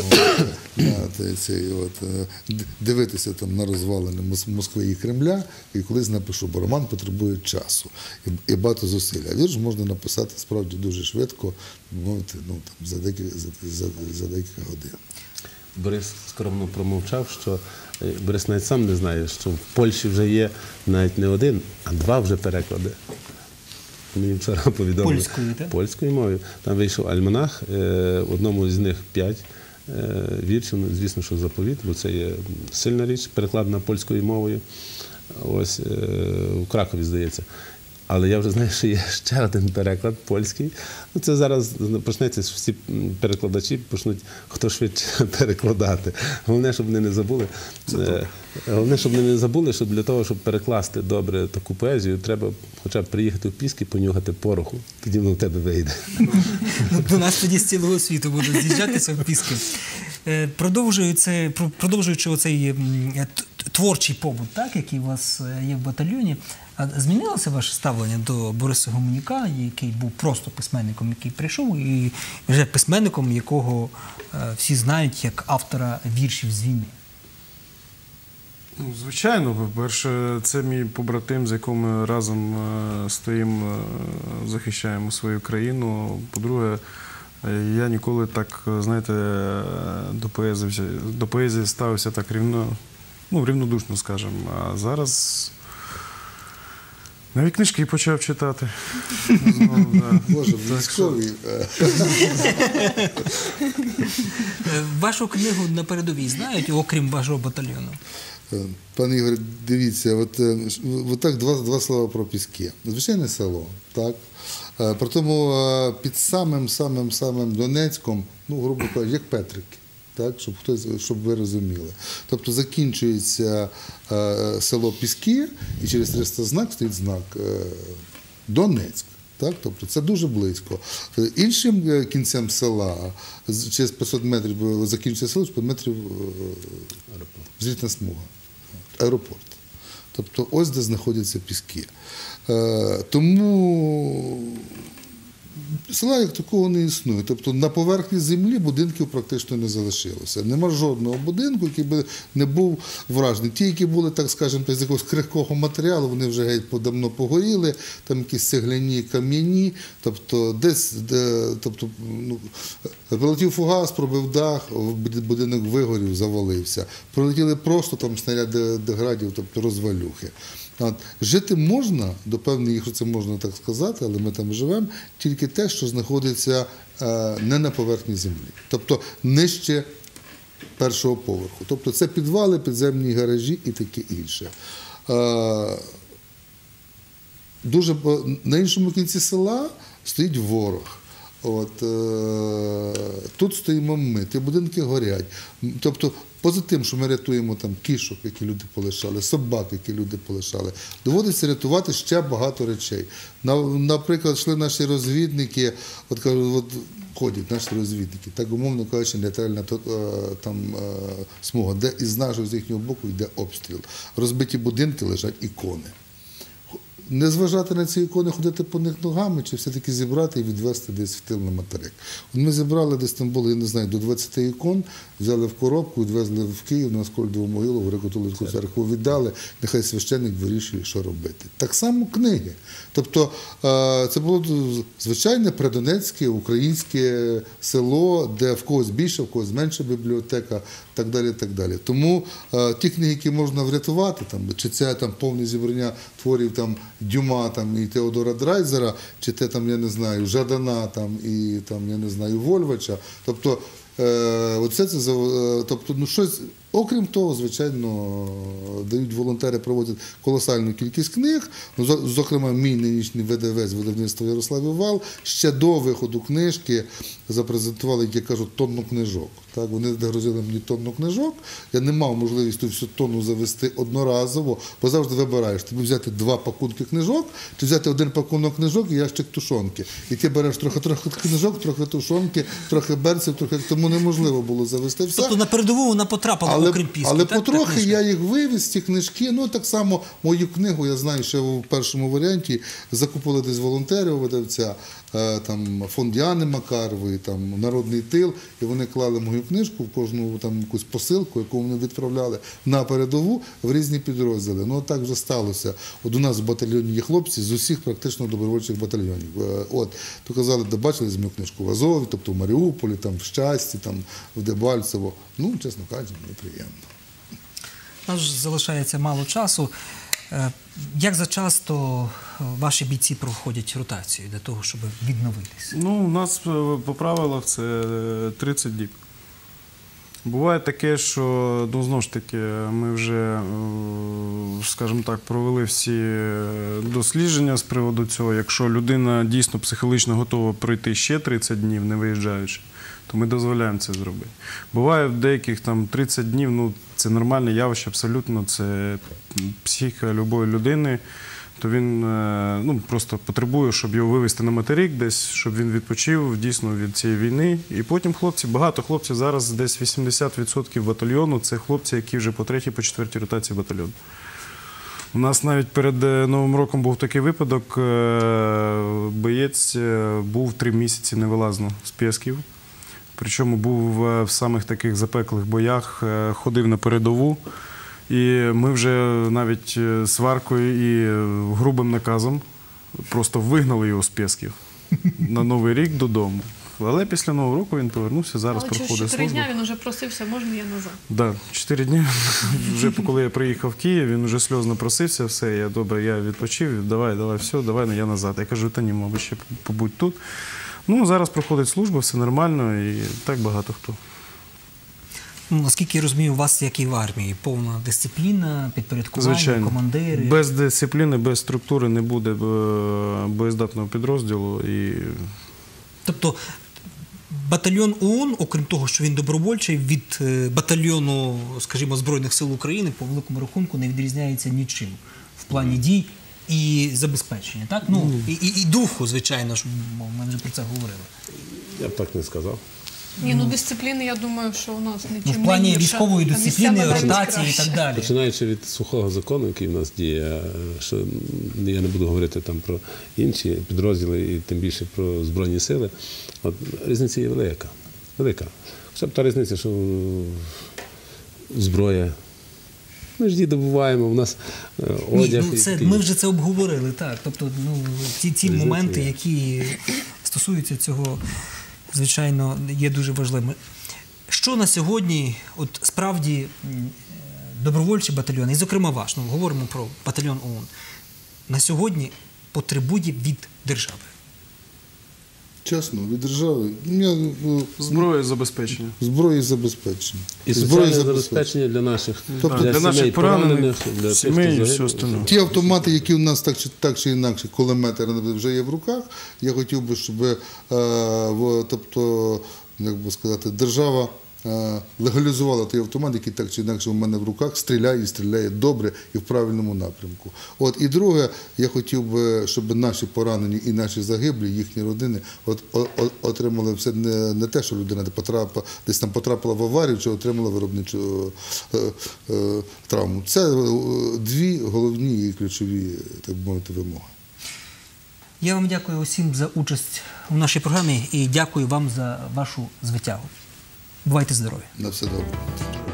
От, цей, от, дивитися там на розвалини Москви і Кремля, і колись напишу, бо роман потребує часу і, і багато зусиль. А вірш можна написати справді дуже швидко, мовити, ну, там, за, декілька, за, за, за декілька годин. Борис скромно промовчав, що Борис навіть сам не знає, що в Польщі вже є навіть не один, а два вже переклади. Мені вчора повідомили. Польською, так? Польською мовою. Там вийшов альманах, в одному з них п'ять віршів, звісно, що заповіт, бо це є сильна річ, перекладена польською мовою. Ось, в Кракові, здається. Але я вже знаю, що є ще один переклад польський. Ну, це зараз почнеться, всі перекладачі почнуть хто швидше перекладати. Головне, щоб вони не забули. Головне, щоб вони не забули, що для того, щоб перекласти добре таку поезію, треба хоча б приїхати в Піски, понюхати пороху. Тоді воно в тебе вийде. До нас тоді з цілого світу будуть з'їжджатися в Піски. Продовжуючи, продовжуючи оцей творчий побут, так, який у вас є в батальйоні, а змінилося ваше ставлення до Бориса Гуменюка, який був просто письменником, який прийшов, і вже письменником, якого всі знають як автора віршів з війни? Ну, звичайно, по-перше, це мій побратим, з яким ми разом стоїмо, захищаємо свою країну. По-друге, я ніколи так, знаєте, до поезії, до поезії ставився так рівно, ну, рівнодушно, скажімо. А зараз навіть книжки почав читати. Знову, да. Боже, військові. Вашу книгу на передовій знають, окрім вашого батальйону? Пане Ігор, дивіться, от, от так два, два слова про Піски. Звичайне село, так? При тому під самим-самим-самим Донецьком, ну, грубо кажучи, як Петрики. Так, щоб хтось, щоб ви розуміли. Тобто закінчується е, село Піски, і через триста знак стоїть знак е, Донецьк. Так? Тобто це дуже близько. Іншим кінцем села, через п'ятсот метрів закінчується село, п'ятсот метрів злітна смуга, аеропорт. Тобто ось де знаходяться Піски. Тому села як такого не існує. Тобто на поверхні землі будинків практично не залишилося. Нема жодного будинку, який би не був вражений. Ті, які були, так скажемо, з якогось крихкого матеріалу, вони вже геть давно погоріли, там якісь цегляні, кам'яні, тобто десь, де, тобто, ну, прилетів фугас, пробив дах, будинок вигорів, завалився. Прилетіли просто там снаряди градів, тобто розвалюхи. От. Жити можна, до певної, якщо це можна так сказати, але ми там живемо, тільки те, що знаходиться е, не на поверхні землі, тобто нижче першого поверху. Тобто це підвали, підземні гаражі і таке інше. Е, дуже, на іншому кінці села стоїть ворог. От, е, тут стоїмо ми, ті будинки горять. Тобто, поза тим, що ми рятуємо там кішок, які люди полишали, собак, які люди полишали, доводиться рятувати ще багато речей. Наприклад, йшли наші розвідники, от кажуть, от ходять наші розвідники, так умовно кажучи, нейтральна там смуга, де із нашого, з їхнього боку йде обстріл. Розбиті будинки, лежать ікони. Не зважати на ці ікони, ходити по них ногами, чи все-таки зібрати і відвезти десь в тил на материк. Ми зібрали десь там було, я не знаю, до двадцяти ікон, взяли в коробку, відвезли в Київ, на Аскольдову могилу, в Греко-католицьку церкву віддали, нехай священник вирішує, що робити. Так само книги. Тобто це було звичайне придонецьке, українське село, де в когось більше, в когось менше бібліотека, так далі, так далі. Тому ті книги, які можна врятувати, там, чи це там повне зібрання творів там Дюма там, і Теодора Драйзера, чи те, там, я не знаю, Жадана там, і там, я не знаю, Вольвача. Тобто, е, оце це, тобто, ну, щось, окрім того, звичайно, дають волонтери, проводять колосальну кількість книг. Ну, зокрема, мій нинішній видавець, видавництво Ярославів Вал, ще до виходу книжки запрезентували, як я кажу, тонну книжок. Так, вони загрузили мені тонну книжок, я не мав можливості ту всю тонну завести одноразово, бо завжди вибираєш, тобі взяти два пакунки книжок, чи взяти один пакунок книжок і ящик тушонки. І ти береш трохи-трохи книжок, трохи тушонки, трохи берців, трохи, тому неможливо було завести все. Тобто на передову вона потрапила, але, окрім Піски, але так, потрохи я їх вивіз, ці книжки, ну так само мою книгу, я знаю, ще в першому варіанті закупили десь волонтерів видавця, там фонд Діани Макарової, там Народний тил, і вони клали мою книжку в кожну там якусь посилку, яку вони відправляли на передову в різні підрозділи. Ну так вже сталося. От у нас в батальйоні є хлопці з усіх практично добровольчих батальйонів. От, то казали, де бачили з мою книжку в Азові, тобто в Маріуполі, там в Щасті, там в Дебальцево. Ну, чесно кажучи, мені приємно. У нас залишається мало часу. Як зачасто ваші бійці проходять ротацію для того, щоб відновитися? Ну, у нас по правилах це тридцять діб. Буває таке, що, ну, знову ж таки, ми вже, скажімо так, провели всі дослідження з приводу цього. Якщо людина дійсно психологічно готова пройти ще тридцять днів, не виїжджаючи, то ми дозволяємо це зробити. Буває в деяких там тридцять днів, ну, це нормальне явище абсолютно, це психіка любої людини, то він, ну, просто потребує, щоб його вивезти на материк десь, щоб він відпочив дійсно від цієї війни. І потім хлопці, багато хлопців, зараз десь вісімдесят відсотків батальйону, це хлопці, які вже по третій, по четвертій ротації батальйону. У нас навіть перед Новим роком був такий випадок, боєць був три місяці невилазно з Пісків. Причому був в самих таких запеклих боях, ходив на передову. І ми вже навіть сваркою і грубим наказом просто вигнали його з Пісків на Новий рік додому. Але після Нового року він повернувся, зараз Але проходить службу. чотири дня він вже просився, можна я назад? Так, да, чотири дні. Вже коли я приїхав в Київ, він вже сльозно просився, все, я добре, я відпочив, давай, давай, все, давай, я назад. Я кажу, та ні, мабуть, ще побудь тут. Ну, зараз проходить служба, все нормально і так багато хто. Ну, наскільки я розумію, у вас, як і в армії, повна дисципліна, підпорядкування, Звичайно. командири. Без дисципліни, без структури не буде боєздатного підрозділу. І... Тобто батальйон ООН, окрім того, що він добровольчий, від батальйону, скажімо, Збройних сил України, по великому рахунку, не відрізняється нічим в плані дій і забезпечення, так? Ну, і, і, і духу, звичайно ж, ми вже про це говорили. Я б так не сказав. Ні, ну дисципліни, я думаю, що у нас не Ну, чим в плані не гірша, військової а дисципліни, місцями навіть ротації і краще. так далі. Починаючи від сухого закону, який в нас діє, що я не буду говорити там про інші підрозділи і тим більше про Збройні сили, от різниця є велика. Велика. Хоча б та різниця, що зброя. Ми ж її добуваємо, у нас е, Ні, одяг. ну, і це, таке ми інше. вже це обговорили, так. Тобто, ну, ті, ті Різниця моменти, є. які стосуються цього, звичайно, є дуже важливими. Що на сьогодні, от справді, м, добровольчі батальйони, і зокрема ваш, ну, говоримо про батальйон ОУН, на сьогодні потребує від держави? Чесно, від держави. Я, ну, Зброя забезпечення. зброї забезпечення. І Зброї соціальне забезпечення для наших, Тобто для наших сімей поранених, для сімей тих, і хто все загинув. остальне. Ті автомати, які у нас так чи, так чи інакше, кулемети вже є в руках, я хотів би, щоб е, в, тобто, як би сказати, держава е, легалізувала той автомат, який так чи інакше у мене в руках, стріляє і стріляє добре і в правильному напрямку. От, і друге, я хотів би, щоб наші поранені і наші загиблі, їхні родини от, о, о, отримали все не, не те, що людина потрапила, десь там потрапила в аварію чи отримала виробничу е, е, травму. Це е, дві головні і ключові, так би мовити, вимоги. Я вам дякую усім за участь у нашій програмі і дякую вам за вашу звитягу. Бувайте здорові! На все добре.